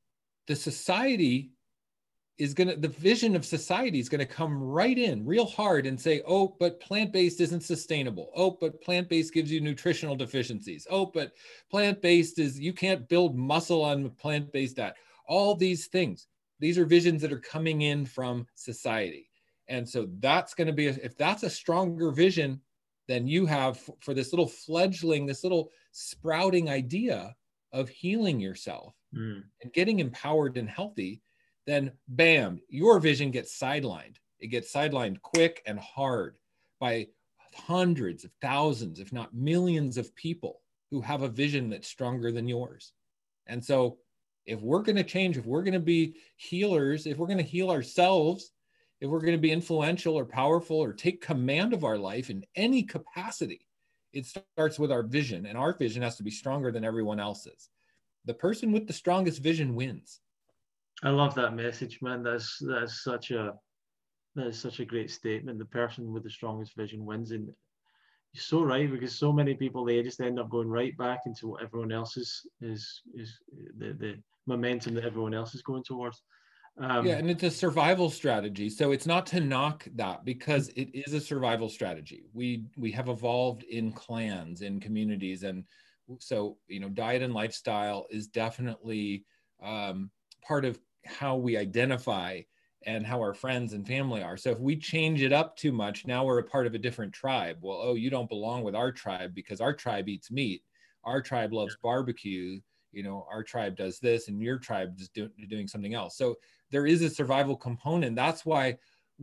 the society is going to, the vision of society is going to come right in real hard and say, oh, but plant-based isn't sustainable. Oh, but plant-based gives you nutritional deficiencies. Oh, but plant-based is, you can't build muscle on plant-based diet. All these things, these are visions that are coming in from society. And so that's going to be, a, if that's a stronger vision than you have for this little fledgling, this little sprouting idea of healing yourself mm. and getting empowered and healthy, then bam, your vision gets sidelined. It gets sidelined quick and hard by hundreds of thousands, if not millions of people who have a vision that's stronger than yours. And so if we're going to change, if we're going to be healers, if we're going to heal ourselves, if we're going to be influential or powerful or take command of our life in any capacity, it starts with our vision, and our vision has to be stronger than everyone else's. The person with the strongest vision wins. I love that message, man. That's that's such a that is such a great statement. The person with the strongest vision wins, and you're so right, because so many people, they just end up going right back into what everyone else is is is the the momentum that everyone else is going towards. Um, yeah, and it's a survival strategy. So it's not to knock that, because it is a survival strategy. We we have evolved in clans, in communities, and so you know, diet and lifestyle is definitely um, part of how we identify and how our friends and family are. So if we change it up too much, now we're a part of a different tribe. Well, oh, you don't belong with our tribe because our tribe eats meat. Our tribe loves barbecue. You know, our tribe does this and your tribe is do, doing something else. So there is a survival component. That's why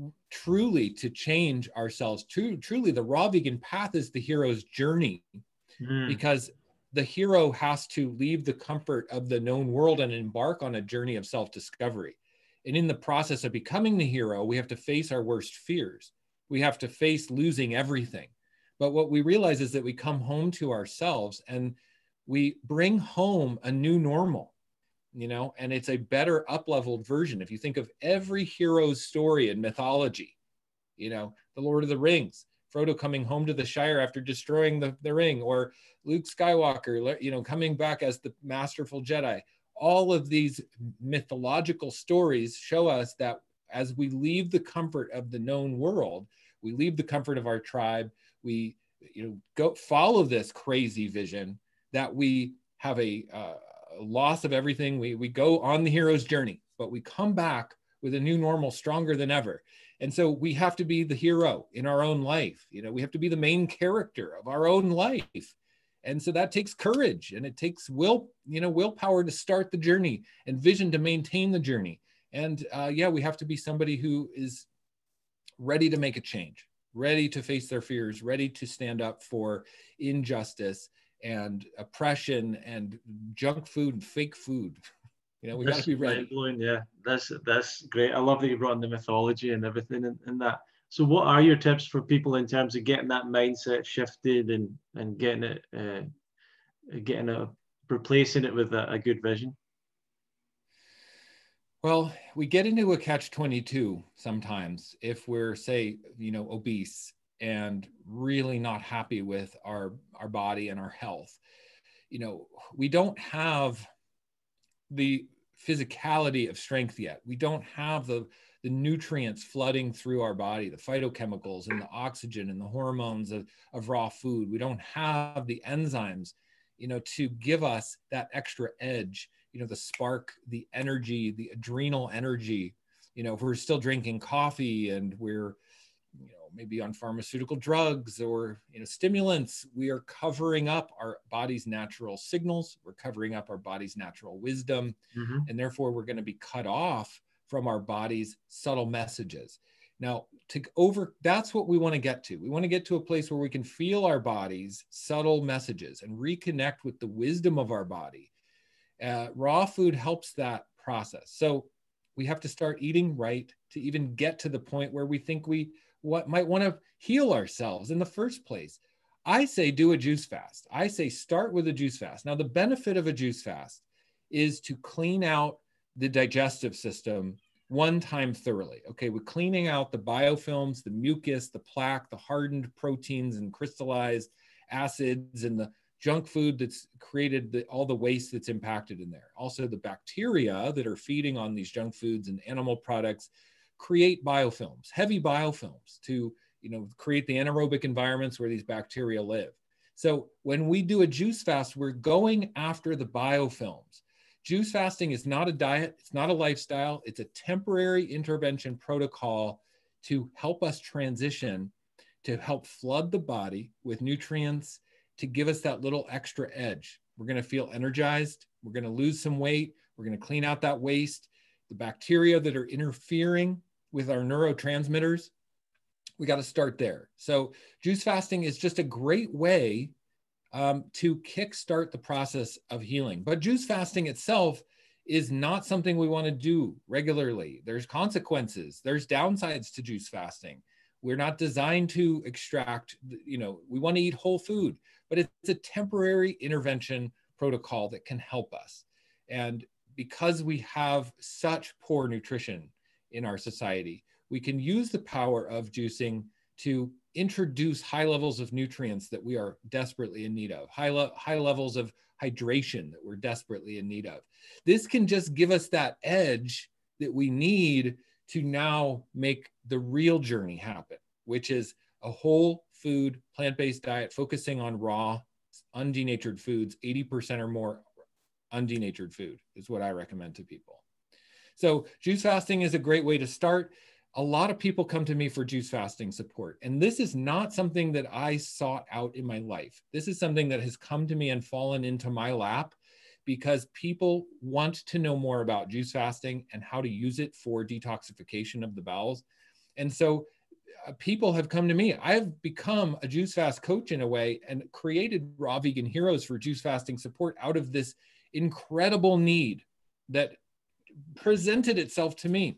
truly to change ourselves, true, truly the raw vegan path is the hero's journey, mm. because the hero has to leave the comfort of the known world and embark on a journey of self-discovery. And in the process of becoming the hero, we have to face our worst fears. We have to face losing everything. But what we realize is that we come home to ourselves and we bring home a new normal, you know, and it's a better up-leveled version. If you think of every hero's story in mythology, you know, the Lord of the Rings, Frodo coming home to the Shire after destroying the, the ring, or Luke Skywalker, you know, coming back as the masterful Jedi. All of these mythological stories show us that as we leave the comfort of the known world, we leave the comfort of our tribe, we, you know, go follow this crazy vision, that we have a, uh, a loss of everything. We, we go on the hero's journey, but we come back with a new normal stronger than ever. And so we have to be the hero in our own life. You know, we have to be the main character of our own life. And so that takes courage, and it takes will, you know, willpower to start the journey, and vision to maintain the journey. And uh, yeah, we have to be somebody who is ready to make a change, ready to face their fears, ready to stand up for injustice and oppression and junk food and fake food. You know, we got to be ready. Yeah, that's that's great. I love that you brought in the mythology and everything in, in that. So what are your tips for people in terms of getting that mindset shifted and and getting it uh, getting a replacing it with a, a good vision? Well, we get into a catch twenty-two sometimes if we're, say, you know, obese and really not happy with our our body and our health. You know, we don't have the physicality of strength yet. We don't have the the nutrients flooding through our body, the phytochemicals and the oxygen and the hormones of, of raw food. We don't have the enzymes, you know, to give us that extra edge, you know, the spark, the energy, the adrenal energy. You know, if we're still drinking coffee and we're, you know, maybe on pharmaceutical drugs or, you know, stimulants, we are covering up our body's natural signals. We're covering up our body's natural wisdom. Mm-hmm. And therefore we're going to be cut off from our body's subtle messages. Now, to over, that's what we want to get to. We want to get to a place where we can feel our body's subtle messages and reconnect with the wisdom of our body. Uh, raw food helps that process. So we have to start eating right to even get to the point where we think we what might want to heal ourselves in the first place. I say do a juice fast. I say start with a juice fast. Now, the benefit of a juice fast is to clean out the digestive system one time thoroughly. Okay, we're cleaning out the biofilms, the mucus, the plaque, the hardened proteins and crystallized acids, and the junk food that's created the, all the waste that's impacted in there. Also, the bacteria that are feeding on these junk foods and animal products create biofilms, heavy biofilms to, you know, create the anaerobic environments where these bacteria live. So when we do a juice fast, we're going after the biofilms. Juice fasting is not a diet, it's not a lifestyle, it's a temporary intervention protocol to help us transition, to help flood the body with nutrients, to give us that little extra edge. We're gonna feel energized, we're gonna lose some weight, we're gonna clean out that waste, the bacteria that are interfering with our neurotransmitters. We gotta start there. So juice fasting is just a great way um, to kickstart the process of healing. But juice fasting itself is not something we wanna do regularly. There's consequences, there's downsides to juice fasting. We're not designed to extract, you know, we wanna eat whole food, but it's a temporary intervention protocol that can help us. And because we have such poor nutrition in our society, we can use the power of juicing to introduce high levels of nutrients that we are desperately in need of, high, le high levels of hydration that we're desperately in need of. This can just give us that edge that we need to now make the real journey happen, which is a whole food, plant-based diet focusing on raw, undenatured foods, eighty percent or more undenatured food is what I recommend to people. So juice fasting is a great way to start. A lot of people come to me for juice fasting support. And this is not something that I sought out in my life. This is something that has come to me and fallen into my lap because people want to know more about juice fasting and how to use it for detoxification of the bowels. And so uh, people have come to me. I've become a juice fast coach in a way and created Raw Vegan Heroes for juice fasting support out of this incredible need that presented itself to me.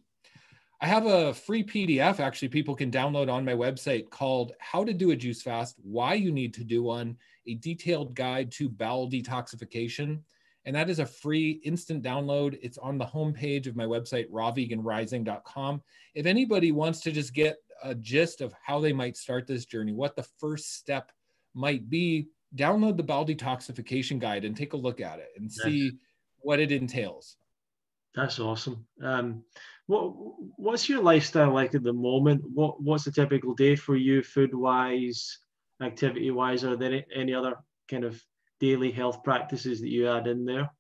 I have a free P D F actually people can download on my website called How to Do a Juice Fast, Why You Need to Do One, a detailed guide to bowel detoxification. And that is a free instant download. It's on the homepage of my website, raw vegan rising dot com. If anybody wants to just get a gist of how they might start this journey, what the first step might be, download the bowel detoxification guide and take a look at it and Yes. see what it entails. That's awesome. Um, what what's your lifestyle like at the moment? What what's a typical day for you, food wise, activity wise? Are there any, any other kind of daily health practices that you add in there?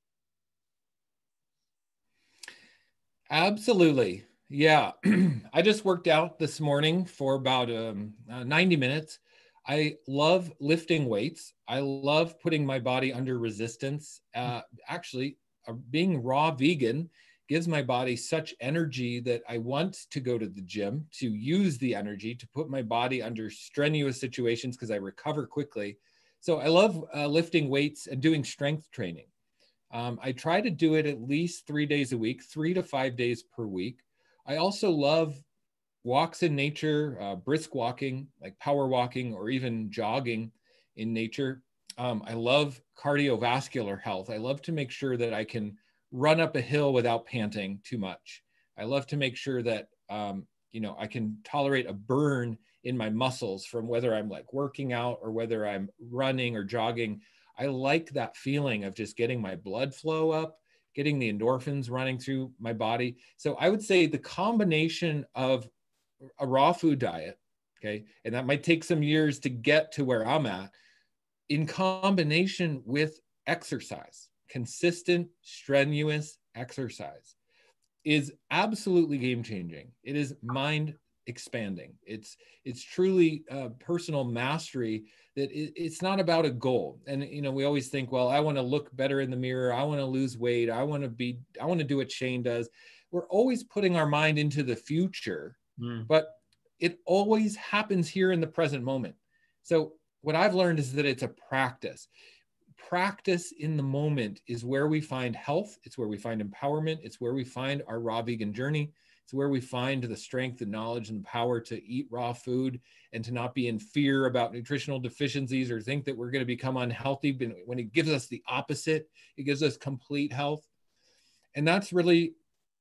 Absolutely. Yeah. I just worked out this morning for about um, uh, ninety minutes. I love lifting weights. I love putting my body under resistance. Uh, actually, uh, being raw vegan gives my body such energy that I want to go to the gym to use the energy to put my body under strenuous situations because I recover quickly. So I love uh, lifting weights and doing strength training. Um, I try to do it at least three days a week, three to five days per week. I also love walks in nature, uh, brisk walking, like power walking or even jogging in nature. Um, I love cardiovascular health. I love to make sure that I can run up a hill without panting too much. I love to make sure that, um, you know, I can tolerate a burn in my muscles from whether I'm like working out or whether I'm running or jogging. I like that feeling of just getting my blood flow up, getting the endorphins running through my body. So I would say the combination of a raw food diet, okay, and that might take some years to get to where I'm at, in combination with exercise, consistent, strenuous exercise is absolutely game-changing. It is mind expanding. It's it's truly uh, personal mastery that it, it's not about a goal. And you know, we always think, well, I want to look better in the mirror. I want to lose weight. I want to be, I want to do what Shane does. We're always putting our mind into the future, mm. but it always happens here in the present moment. So what I've learned is that it's a practice. Practice in the moment is where we find health. It's where we find empowerment. It's where we find our raw vegan journey. It's where we find the strength, the knowledge, and the power to eat raw food and to not be in fear about nutritional deficiencies or think that we're going to become unhealthy. But when it gives us the opposite, it gives us complete health. And that's really,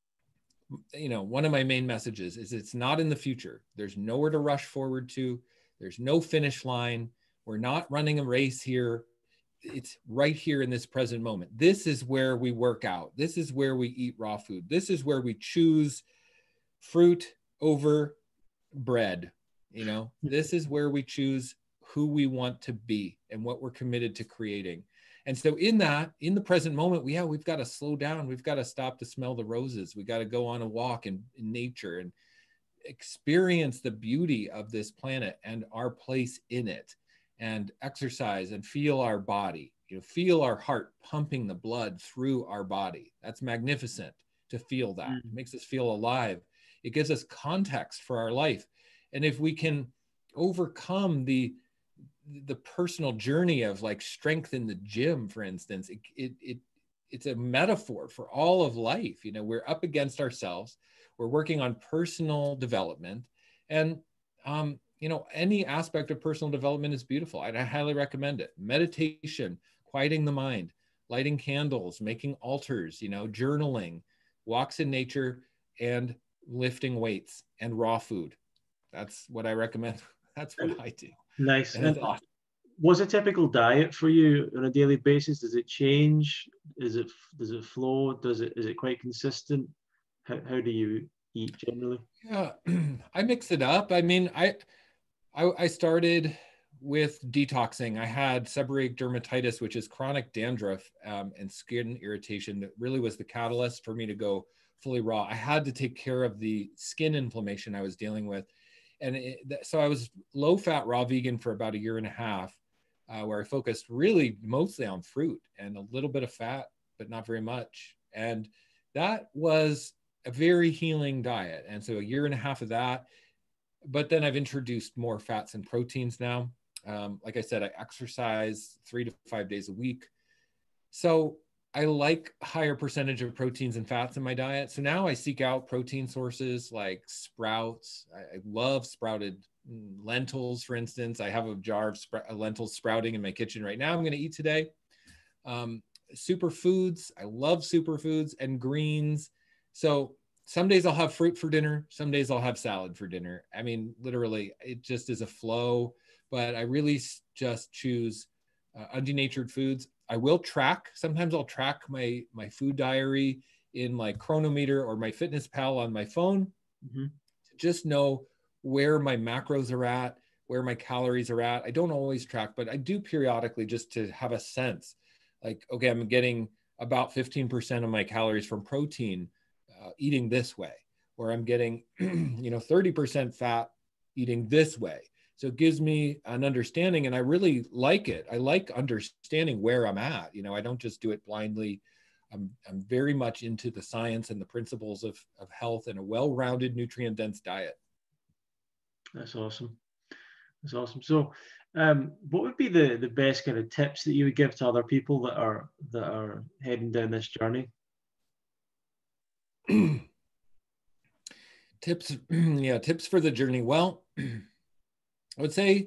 you know, one of my main messages is it's not in the future. There's nowhere to rush forward to. There's no finish line. We're not running a race here. it's right here in this present moment. This is where we work out. This is where we eat raw food. This is where we choose fruit over bread. You know, this is where we choose who we want to be and what we're committed to creating. And so in that, in the present moment, we, yeah, we've got to slow down. We've got to stop to smell the roses. We got to go on a walk in, in nature and experience the beauty of this planet and our place in it, and exercise and feel our body, you know, feel our heart pumping the blood through our body. That's magnificent to feel that. It makes us feel alive. It gives us context for our life. And if we can overcome the the personal journey of like strength in the gym, for instance, it, it, it it's a metaphor for all of life. You know, we're up against ourselves. We're working on personal development, and um, you know, any aspect of personal development is beautiful. I'd, I highly recommend it. Meditation, quieting the mind, lighting candles, making altars, you know, journaling, walks in nature, and lifting weights and raw food. That's what I recommend. That's what I do. Nice. And, And what's a typical diet for you on a daily basis? Does it change? Is it does it flow? Does it is it quite consistent? How how do you eat generally? Yeah, I mix it up. I mean, I I, I started with detoxing. I had seborrheic dermatitis, which is chronic dandruff um, and skin irritation that really was the catalyst for me to go fully raw. I had to take care of the skin inflammation I was dealing with. And it, so I was low fat raw vegan for about a year and a half, uh, where I focused really mostly on fruit and a little bit of fat, but not very much. And that was a very healing diet. And so a year and a half of that. But then I've introduced more fats and proteins now. Um, like I said, I exercise three to five days a week. So I like higher percentage of proteins and fats in my diet. So now I seek out protein sources like sprouts. I, I love sprouted lentils, for instance. I have a jar of spr- lentils sprouting in my kitchen right now. I'm going to eat today. Um, superfoods. I love superfoods and greens. So some days I'll have fruit for dinner. Some days I'll have salad for dinner. I mean, literally, it just is a flow. But I really just choose uh, undenatured foods. I will track. Sometimes I'll track my my food diary in my Chronometer or my Fitness Pal on my phone, mm-hmm. to just know where my macros are at, where my calories are at. I don't always track, but I do periodically just to have a sense. Like, okay, I'm getting about fifteen percent of my calories from protein uh, eating this way, or I'm getting, you know, thirty percent fat eating this way. So it gives me an understanding, and I really like it. I like understanding where I'm at. You know, I don't just do it blindly. I'm, I'm very much into the science and the principles of, of health and a well-rounded, nutrient-dense diet. That's awesome. That's awesome. So um, what would be the, the best kind of tips that you would give to other people that are that are heading down this journey? Tips, yeah, tips for the journey. Well, I would say,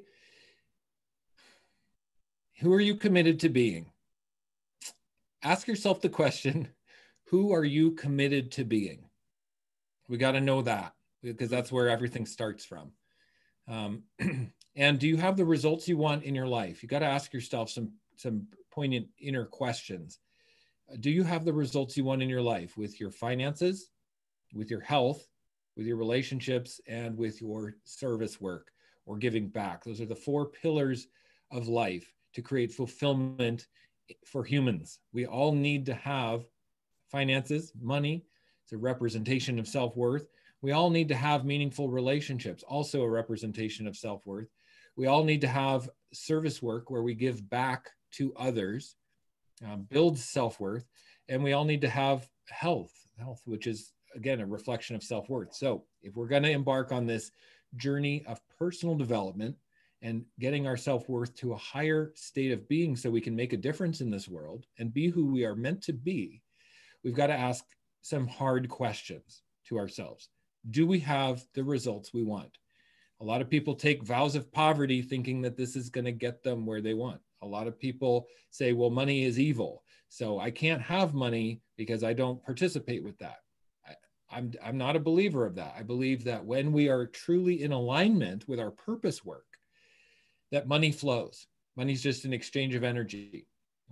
who are you committed to being? Ask yourself the question, who are you committed to being? We got to know that, because that's where everything starts from. Um, and do you have the results you want in your life? You got to ask yourself some, some poignant inner questions. Do you have the results you want in your life with your finances, with your health, with your relationships, and with your service work or giving back? Those are the four pillars of life to create fulfillment for humans. We all need to have finances, money. It's a representation of self-worth. We all need to have meaningful relationships, also a representation of self-worth. We all need to have service work where we give back to others, uh, builds self-worth. And we all need to have health, health, which is, again, a reflection of self-worth. So if we're going to embark on this journey of personal development and getting our self-worth to a higher state of being so we can make a difference in this world and be who we are meant to be, we've got to ask some hard questions to ourselves. Do we have the results we want? A lot of people take vows of poverty thinking that this is going to get them where they want. A lot of people say, well, money is evil, so I can't have money because I don't participate with that. I, I'm, I'm not a believer of that. I believe that when we are truly in alignment with our purpose work, that money flows. Money is just an exchange of energy.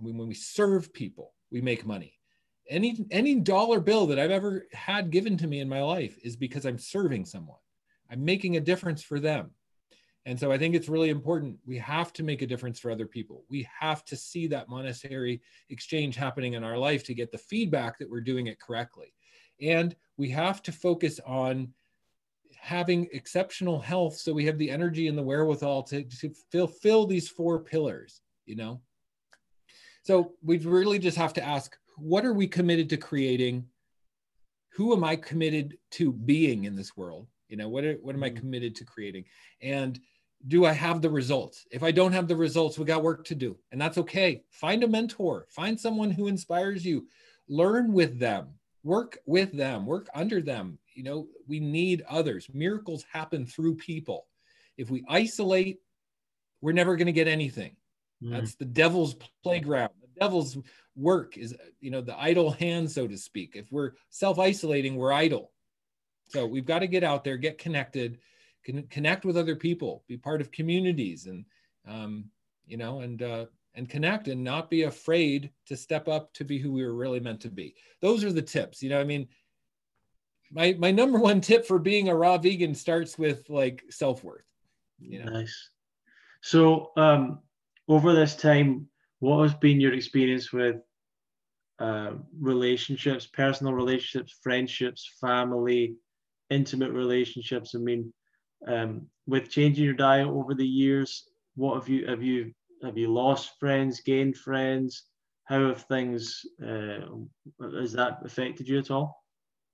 When, when we serve people, we make money. Any, any dollar bill that I've ever had given to me in my life is because I'm serving someone. I'm making a difference for them. And so I think it's really important. We have to make a difference for other people. We have to see that monetary exchange happening in our life to get the feedback that we're doing it correctly. And we have to focus on having exceptional health so we have the energy and the wherewithal to, to fulfill these four pillars, you know? So we really just have to ask, what are we committed to creating? Who am I committed to being in this world? You know, what, are, what am I committed to creating? And do I have the results? If I don't have the results, we got work to do. And that's okay. Find a mentor, find someone who inspires you, learn with them, work with them, work under them. You know, we need others. Miracles happen through people. If we isolate, we're never going to get anything. Mm. That's the devil's playground. The devil's work is, you know, the idle hand, so to speak. If we're self-isolating, we're idle. So we've got to get out there, get connected, can connect with other people, be part of communities, and um, you know, and uh, and connect, and not be afraid to step up to be who we were really meant to be. Those are the tips. You know, I mean, my my number one tip for being a raw vegan starts with like self-worth. You know? Nice. So um, over this time, what has been your experience with uh, relationships, personal relationships, friendships, family, intimate relationships? I mean, um, with changing your diet over the years, what have you have you have you lost friends, gained friends? How have things uh, has that affected you at all?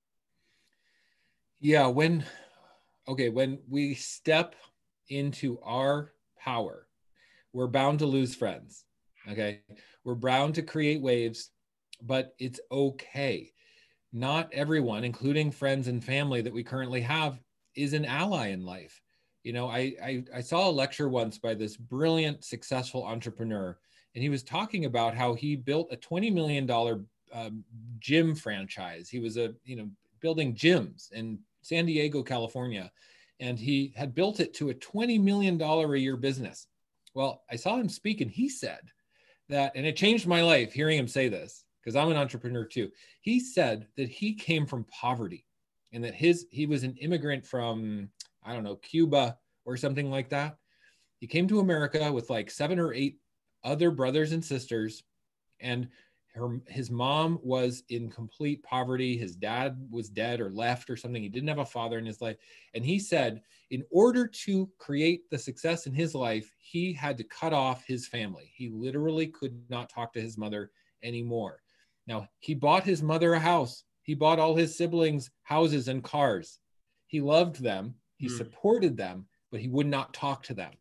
Yeah, when okay, when we step into our power, we're bound to lose friends. Okay, we're bound to create waves, but it's okay. Not everyone, including friends and family that we currently have, is an ally in life. You know, I, I, I saw a lecture once by this brilliant, successful entrepreneur, and he was talking about how he built a twenty million dollars um, gym franchise. He was a, you know, building gyms in San Diego, California, and he had built it to a twenty million dollars a year business. Well, I saw him speak, and he said that, and it changed my life hearing him say this, because I'm an entrepreneur too. He said that he came from poverty, and that his he was an immigrant from, I don't know, Cuba or something like that. He came to America with like seven or eight other brothers and sisters, and her, his mom was in complete poverty. His dad was dead or left or something. He didn't have a father in his life. And he said, in order to create the success in his life, he had to cut off his family. He literally could not talk to his mother anymore. Now, he bought his mother a house. He bought all his siblings houses and cars. He loved them. He mm. supported them, but he would not talk to them.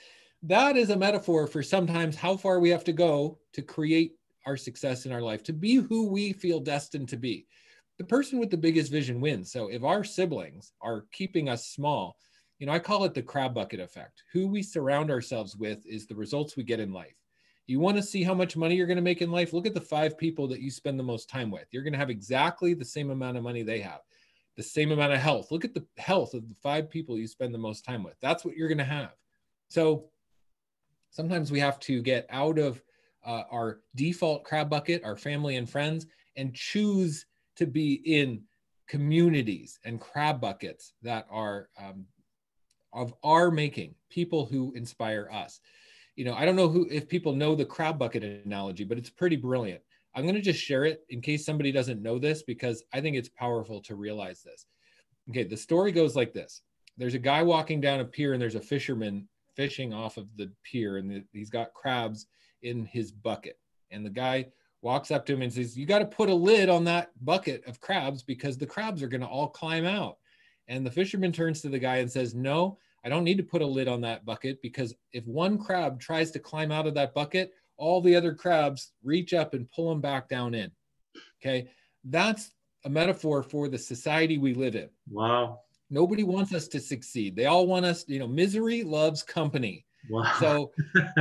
That is a metaphor for sometimes how far we have to go to create our success in our life, to be who we feel destined to be. The person with the biggest vision wins. So if our siblings are keeping us small, you know, I call it the crab bucket effect. Who we surround ourselves with is the results we get in life. You want to see how much money you're going to make in life? Look at the five people that you spend the most time with. You're going to have exactly the same amount of money they have, the same amount of health. Look at the health of the five people you spend the most time with. That's what you're going to have. So sometimes we have to get out of uh, our default crab bucket, our family and friends, and choose to be in communities and crab buckets that are um, of our making, people who inspire us. You know, I don't know who if people know the crab bucket analogy, but it's pretty brilliant. I'm going to just share it in case somebody doesn't know this, because I think it's powerful to realize this. Okay, the story goes like this. There's a guy walking down a pier, and there's a fisherman fishing off of the pier, and the, he's got crabs in his bucket. And the guy walks up to him and says, you got to put a lid on that bucket of crabs because the crabs are going to all climb out. And the fisherman turns to the guy and says, no, I don't need to put a lid on that bucket, because if one crab tries to climb out of that bucket, all the other crabs reach up and pull them back down in. Okay. That's a metaphor for the society we live in. Wow. Nobody wants us to succeed. They all want us, you know, misery loves company. Wow. So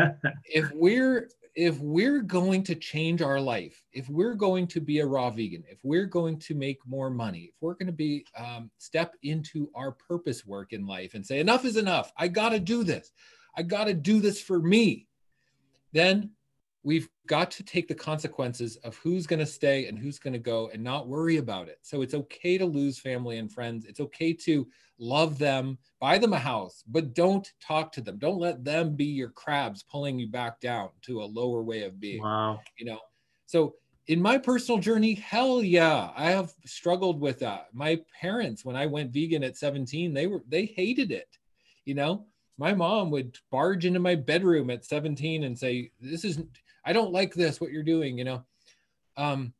if we're, if we're going to change our life, if we're going to be a raw vegan, if we're going to make more money, if we're going to be, um, step into our purpose work in life and say, enough is enough. I got to do this. I got to do this for me. Then we've got to take the consequences of who's going to stay and who's going to go and not worry about it. So it's okay to lose family and friends. It's okay to love them, buy them a house, but don't talk to them. Don't let them be your crabs pulling you back down to a lower way of being. Wow. You know, so in my personal journey, hell yeah, I have struggled with that. My parents, when I went vegan at seventeen, they were, they hated it. You know, my mom would barge into my bedroom at seventeen and say, this isn't, I don't like this, what you're doing, you know? Um,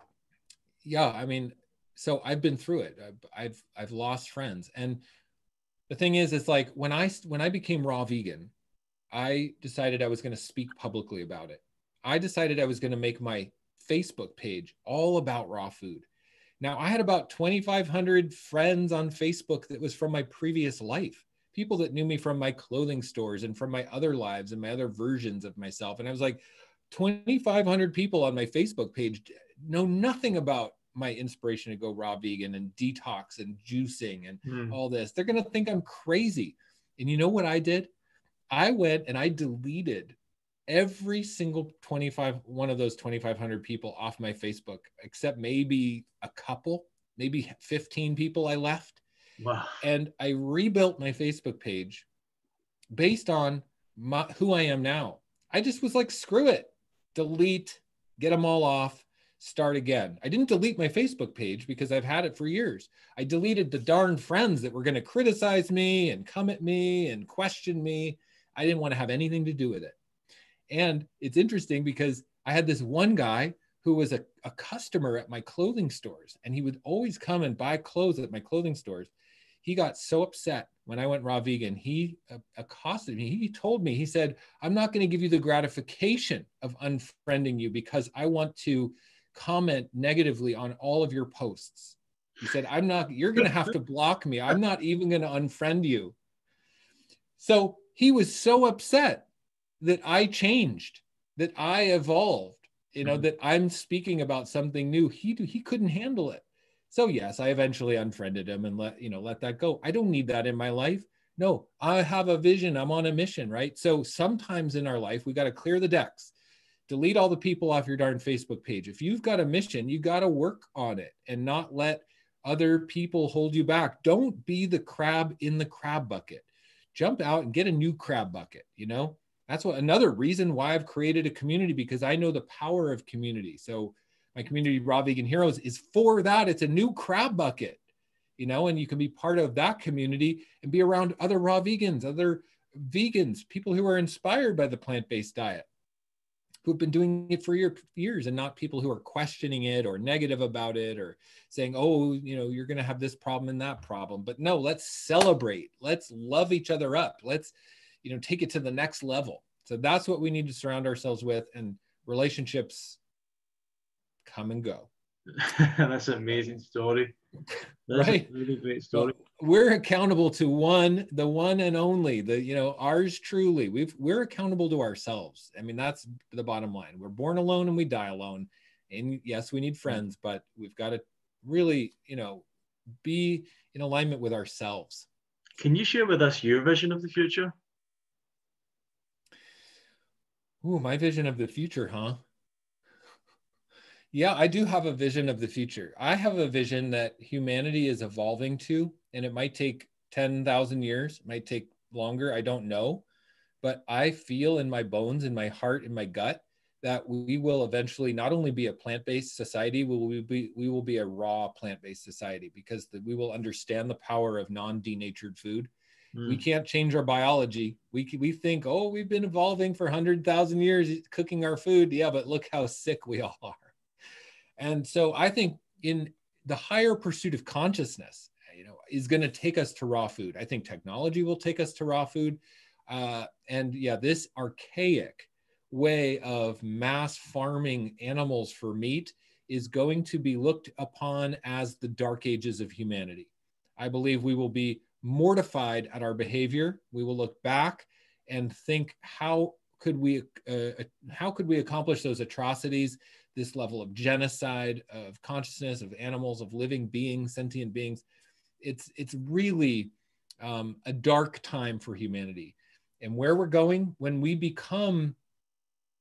yeah, I mean, so I've been through it. I've, I've, I've lost friends. And the thing is, it's like when I, when I became raw vegan, I decided I was going to speak publicly about it. I decided I was going to make my Facebook page all about raw food. Now, I had about twenty-five hundred friends on Facebook that was from my previous life, people that knew me from my clothing stores and from my other lives and my other versions of myself. And I was like, twenty-five hundred people on my Facebook page know nothing about my inspiration to go raw vegan and detox and juicing and mm. all this. They're going to think I'm crazy. And you know what I did? I went and I deleted every single twenty-five, one of those twenty-five hundred people off my Facebook, except maybe a couple, maybe fifteen people I left. Wow. And I rebuilt my Facebook page based on my, who I am now. I just was like, screw it, delete, get them all off, start again. I didn't delete my Facebook page because I've had it for years. I deleted the darn friends that were going to criticize me and come at me and question me. I didn't want to have anything to do with it. And it's interesting because I had this one guy who was a, a customer at my clothing stores, and he would always come and buy clothes at my clothing stores. He got so upset when I went raw vegan. He uh, accosted me. He told me, he said, I'm not going to give you the gratification of unfriending you because I want to comment negatively on all of your posts. He said, I'm not, you're going to have to block me. I'm not even going to unfriend you. So he was so upset that I changed, that I evolved, you know, mm-hmm. that I'm speaking about something new. He, he couldn't handle it. So yes, I eventually unfriended him and let, you know, let that go. I don't need that in my life. No, I have a vision. I'm on a mission, right? So sometimes in our life, we got to clear the decks, delete all the people off your darn Facebook page. If you've got a mission, you got to work on it and not let other people hold you back. Don't be the crab in the crab bucket. Jump out and get a new crab bucket, you know? That's what another reason why I've created a community, because I know the power of community. So my community, Raw Vegan Heroes, is for that. It's a new crab bucket, you know, and you can be part of that community and be around other raw vegans, other vegans, people who are inspired by the plant-based diet, who've been doing it for year, years, and not people who are questioning it or negative about it or saying, oh, you know, you're going to have this problem and that problem. But no, let's celebrate. Let's love each other up. Let's, you know, take it to the next level. So that's what we need to surround ourselves with, and relationships come and go. That's an amazing story. That's right? a really great story. Well, we're accountable to one, the one and only, the, you know, ours truly. We've, we're accountable to ourselves. I mean, that's the bottom line. We're born alone and we die alone. And yes, we need friends, but we've got to really, you know, be in alignment with ourselves. Can you share with us your vision of the future? Ooh, my vision of the future, huh? Yeah, I do have a vision of the future. I have a vision that humanity is evolving to, and it might take ten thousand years, it might take longer, I don't know. But I feel in my bones, in my heart, in my gut, that we will eventually not only be a plant-based society, we will be, we will be a raw plant-based society, because the, we will understand the power of non-denatured food. Mm. We can't change our biology. We, we think, oh, we've been evolving for one hundred thousand years cooking our food. Yeah, but look how sick we all are. And so I think in the higher pursuit of consciousness, you know, is going to take us to raw food. I think technology will take us to raw food. Uh, and yeah, this archaic way of mass farming animals for meat is going to be looked upon as the dark ages of humanity. I believe we will be mortified at our behavior. We will look back and think, how could we, uh, how could we accomplish those atrocities, this level of genocide, of consciousness, of animals, of living beings, sentient beings? It's, it's really um, a dark time for humanity. And where we're going, when we become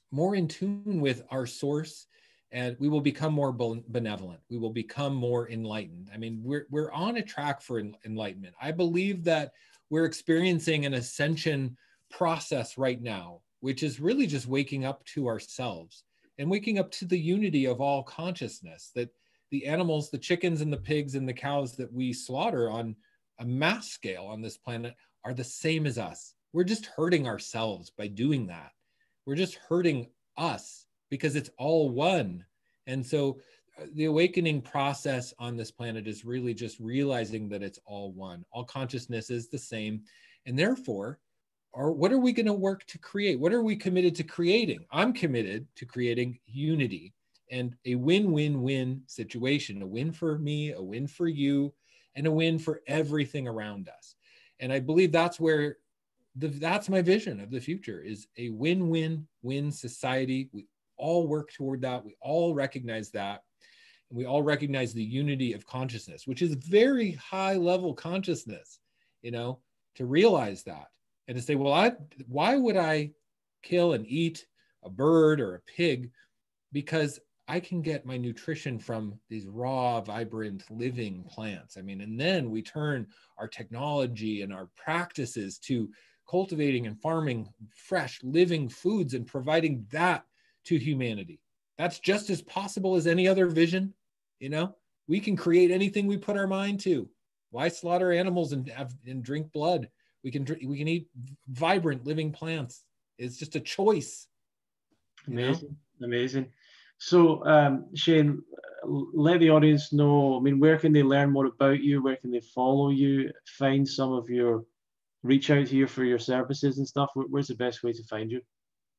more in tune with our source, and we will become more benevolent. We will become more enlightened. I mean, we're, we're on a track for enlightenment. I believe that we're experiencing an ascension process right now, which is really just waking up to ourselves and waking up to the unity of all consciousness, that the animals, the chickens and the pigs and the cows that we slaughter on a mass scale on this planet are the same as us. We're just hurting ourselves by doing that. We're just hurting us because it's all one. And so the awakening process on this planet is really just realizing that it's all one. All consciousness is the same. And therefore, are, what are we going to work to create? What are we committed to creating? I'm committed to creating unity and a win-win-win situation, a win for me, a win for you, and a win for everything around us. And I believe that's where, the, that's my vision of the future, is a win-win-win society. We all work toward that. We all recognize that. And we all recognize the unity of consciousness, which is very high level consciousness, you know, to realize that and to say, well, I, why would I kill and eat a bird or a pig? Because I can get my nutrition from these raw, vibrant, living plants. I mean, and then we turn our technology and our practices to cultivating and farming fresh, living foods and providing that to humanity. That's just as possible as any other vision. You know, we can create anything we put our mind to. Why slaughter animals and have, and drink blood? We can we can eat vibrant living plants. It's just a choice. Amazing, know? amazing. So, um, Shane, let the audience know. I mean, where can they learn more about you? Where can they follow you? Find some of your, reach out here for your services and stuff. Where's the best way to find you?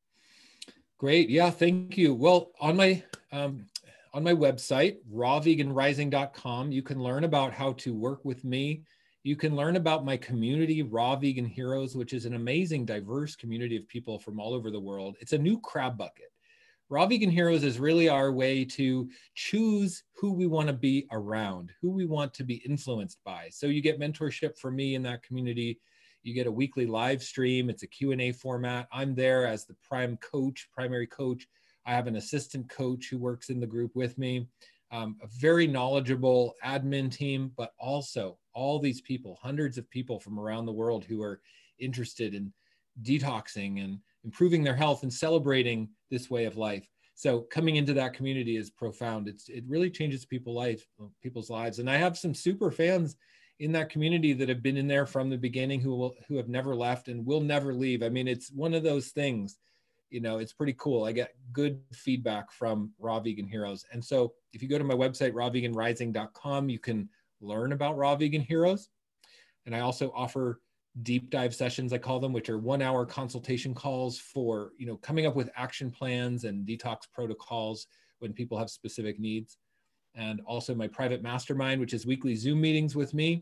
Great. Yeah, thank you. Well, on my um, on my website, raw vegan rising dot com, you can learn about how to work with me. You can learn about my community, Raw Vegan Heroes, which is an amazing, diverse community of people from all over the world. It's a new crab bucket. Raw Vegan Heroes is really our way to choose who we want to be around, who we want to be influenced by. So you get mentorship from me in that community. You get a weekly live stream. It's a Q and A format. I'm there as the prime coach, primary coach. I have an assistant coach who works in the group with me, um, a very knowledgeable admin team, but also all these people, hundreds of people from around the world who are interested in detoxing and improving their health and celebrating this way of life. So coming into that community is profound. It's, it really changes people's life, people's lives. And I have some super fans in that community that have been in there from the beginning, who will, who have never left and will never leave. I mean, it's one of those things, you know, it's pretty cool. I get good feedback from Raw Vegan Heroes. And so if you go to my website, raw vegan rising dot com, you can learn about Raw Vegan Heroes. And I also offer deep dive sessions, I call them, which are one hour consultation calls for, you know, coming up with action plans and detox protocols when people have specific needs. And also my private mastermind, which is weekly Zoom meetings with me.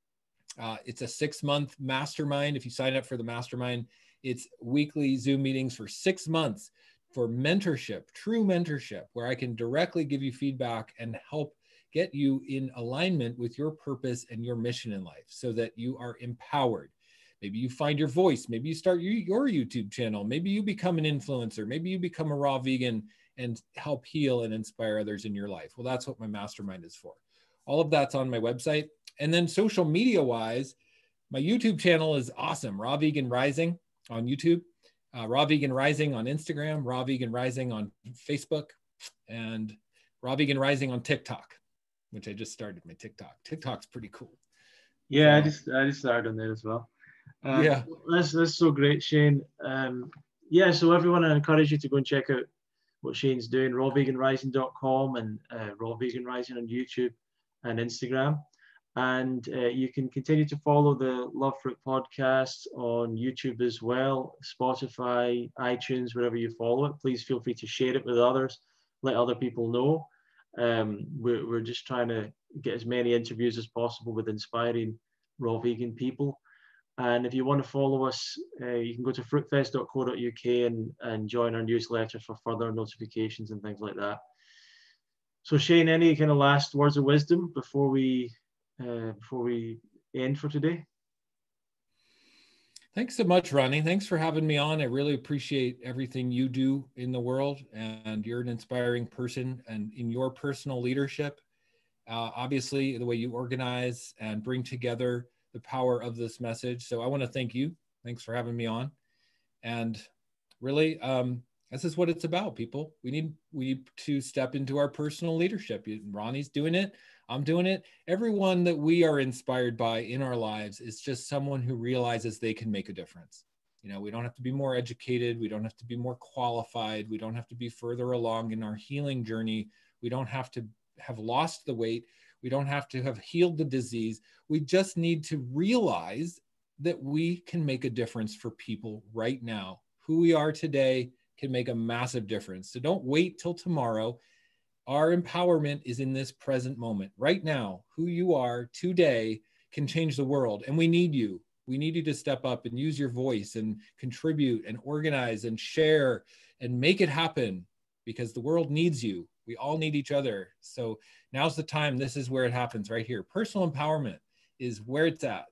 Uh, it's a six month mastermind. If you sign up for the mastermind, it's weekly Zoom meetings for six months for mentorship, true mentorship, where I can directly give you feedback and help get you in alignment with your purpose and your mission in life so that you are empowered. Maybe you find your voice. Maybe you start your, your YouTube channel. Maybe you become an influencer. Maybe you become a raw vegan and help heal and inspire others in your life. Well, that's what my mastermind is for. All of that's on my website. And then social media wise, my YouTube channel is awesome. Raw Vegan Rising on YouTube, uh, Raw Vegan Rising on Instagram, Raw Vegan Rising on Facebook, and Raw Vegan Rising on TikTok, which I just started my TikTok. TikTok's pretty cool. Yeah, so, I just I just started on there as well. Um, yeah, that's that's so great, Shane. Um, yeah, so everyone, I encourage you to go and check out what Shane's doing. raw vegan rising dot com and uh, Raw Vegan Rising on YouTube and Instagram. And uh, you can continue to follow the Love Fruit podcast on YouTube as well, Spotify, iTunes, wherever you follow it. Please feel free to share it with others, let other people know. Um, we're, we're just trying to get as many interviews as possible with inspiring raw vegan people. And if you want to follow us, uh, you can go to fruitfest dot co dot U K and, and join our newsletter for further notifications and things like that. So Shane, any kind of last words of wisdom before we uh, before we end for today? Thanks so much, Ronnie. Thanks for having me on. I really appreciate everything you do in the world, and you're an inspiring person and in your personal leadership. Uh, obviously, the way you organize and bring together the power of this message. So I want to thank you. Thanks for having me on. And really, um, this is what it's about, people. We need we need to step into our personal leadership. Ronnie's doing it. I'm doing it. Everyone that we are inspired by in our lives is just someone who realizes they can make a difference. You know, we don't have to be more educated. We don't have to be more qualified. We don't have to be further along in our healing journey. We don't have to have lost the weight. We don't have to have healed the disease. We just need to realize that we can make a difference for people right now. Who we are today can make a massive difference. So don't wait till tomorrow. Our empowerment is in this present moment. Right now, who you are today can change the world. And we need you. We need you to step up and use your voice and contribute and organize and share and make it happen, because the world needs you. We all need each other. So now's the time. This is where it happens, right here. Personal empowerment is where it's at.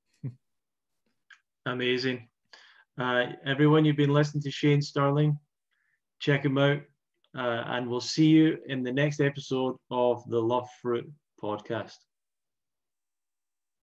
Amazing. Uh, everyone, you've been listening to Shane Sterling. Check him out. Uh, and we'll see you in the next episode of the Love Fruit podcast.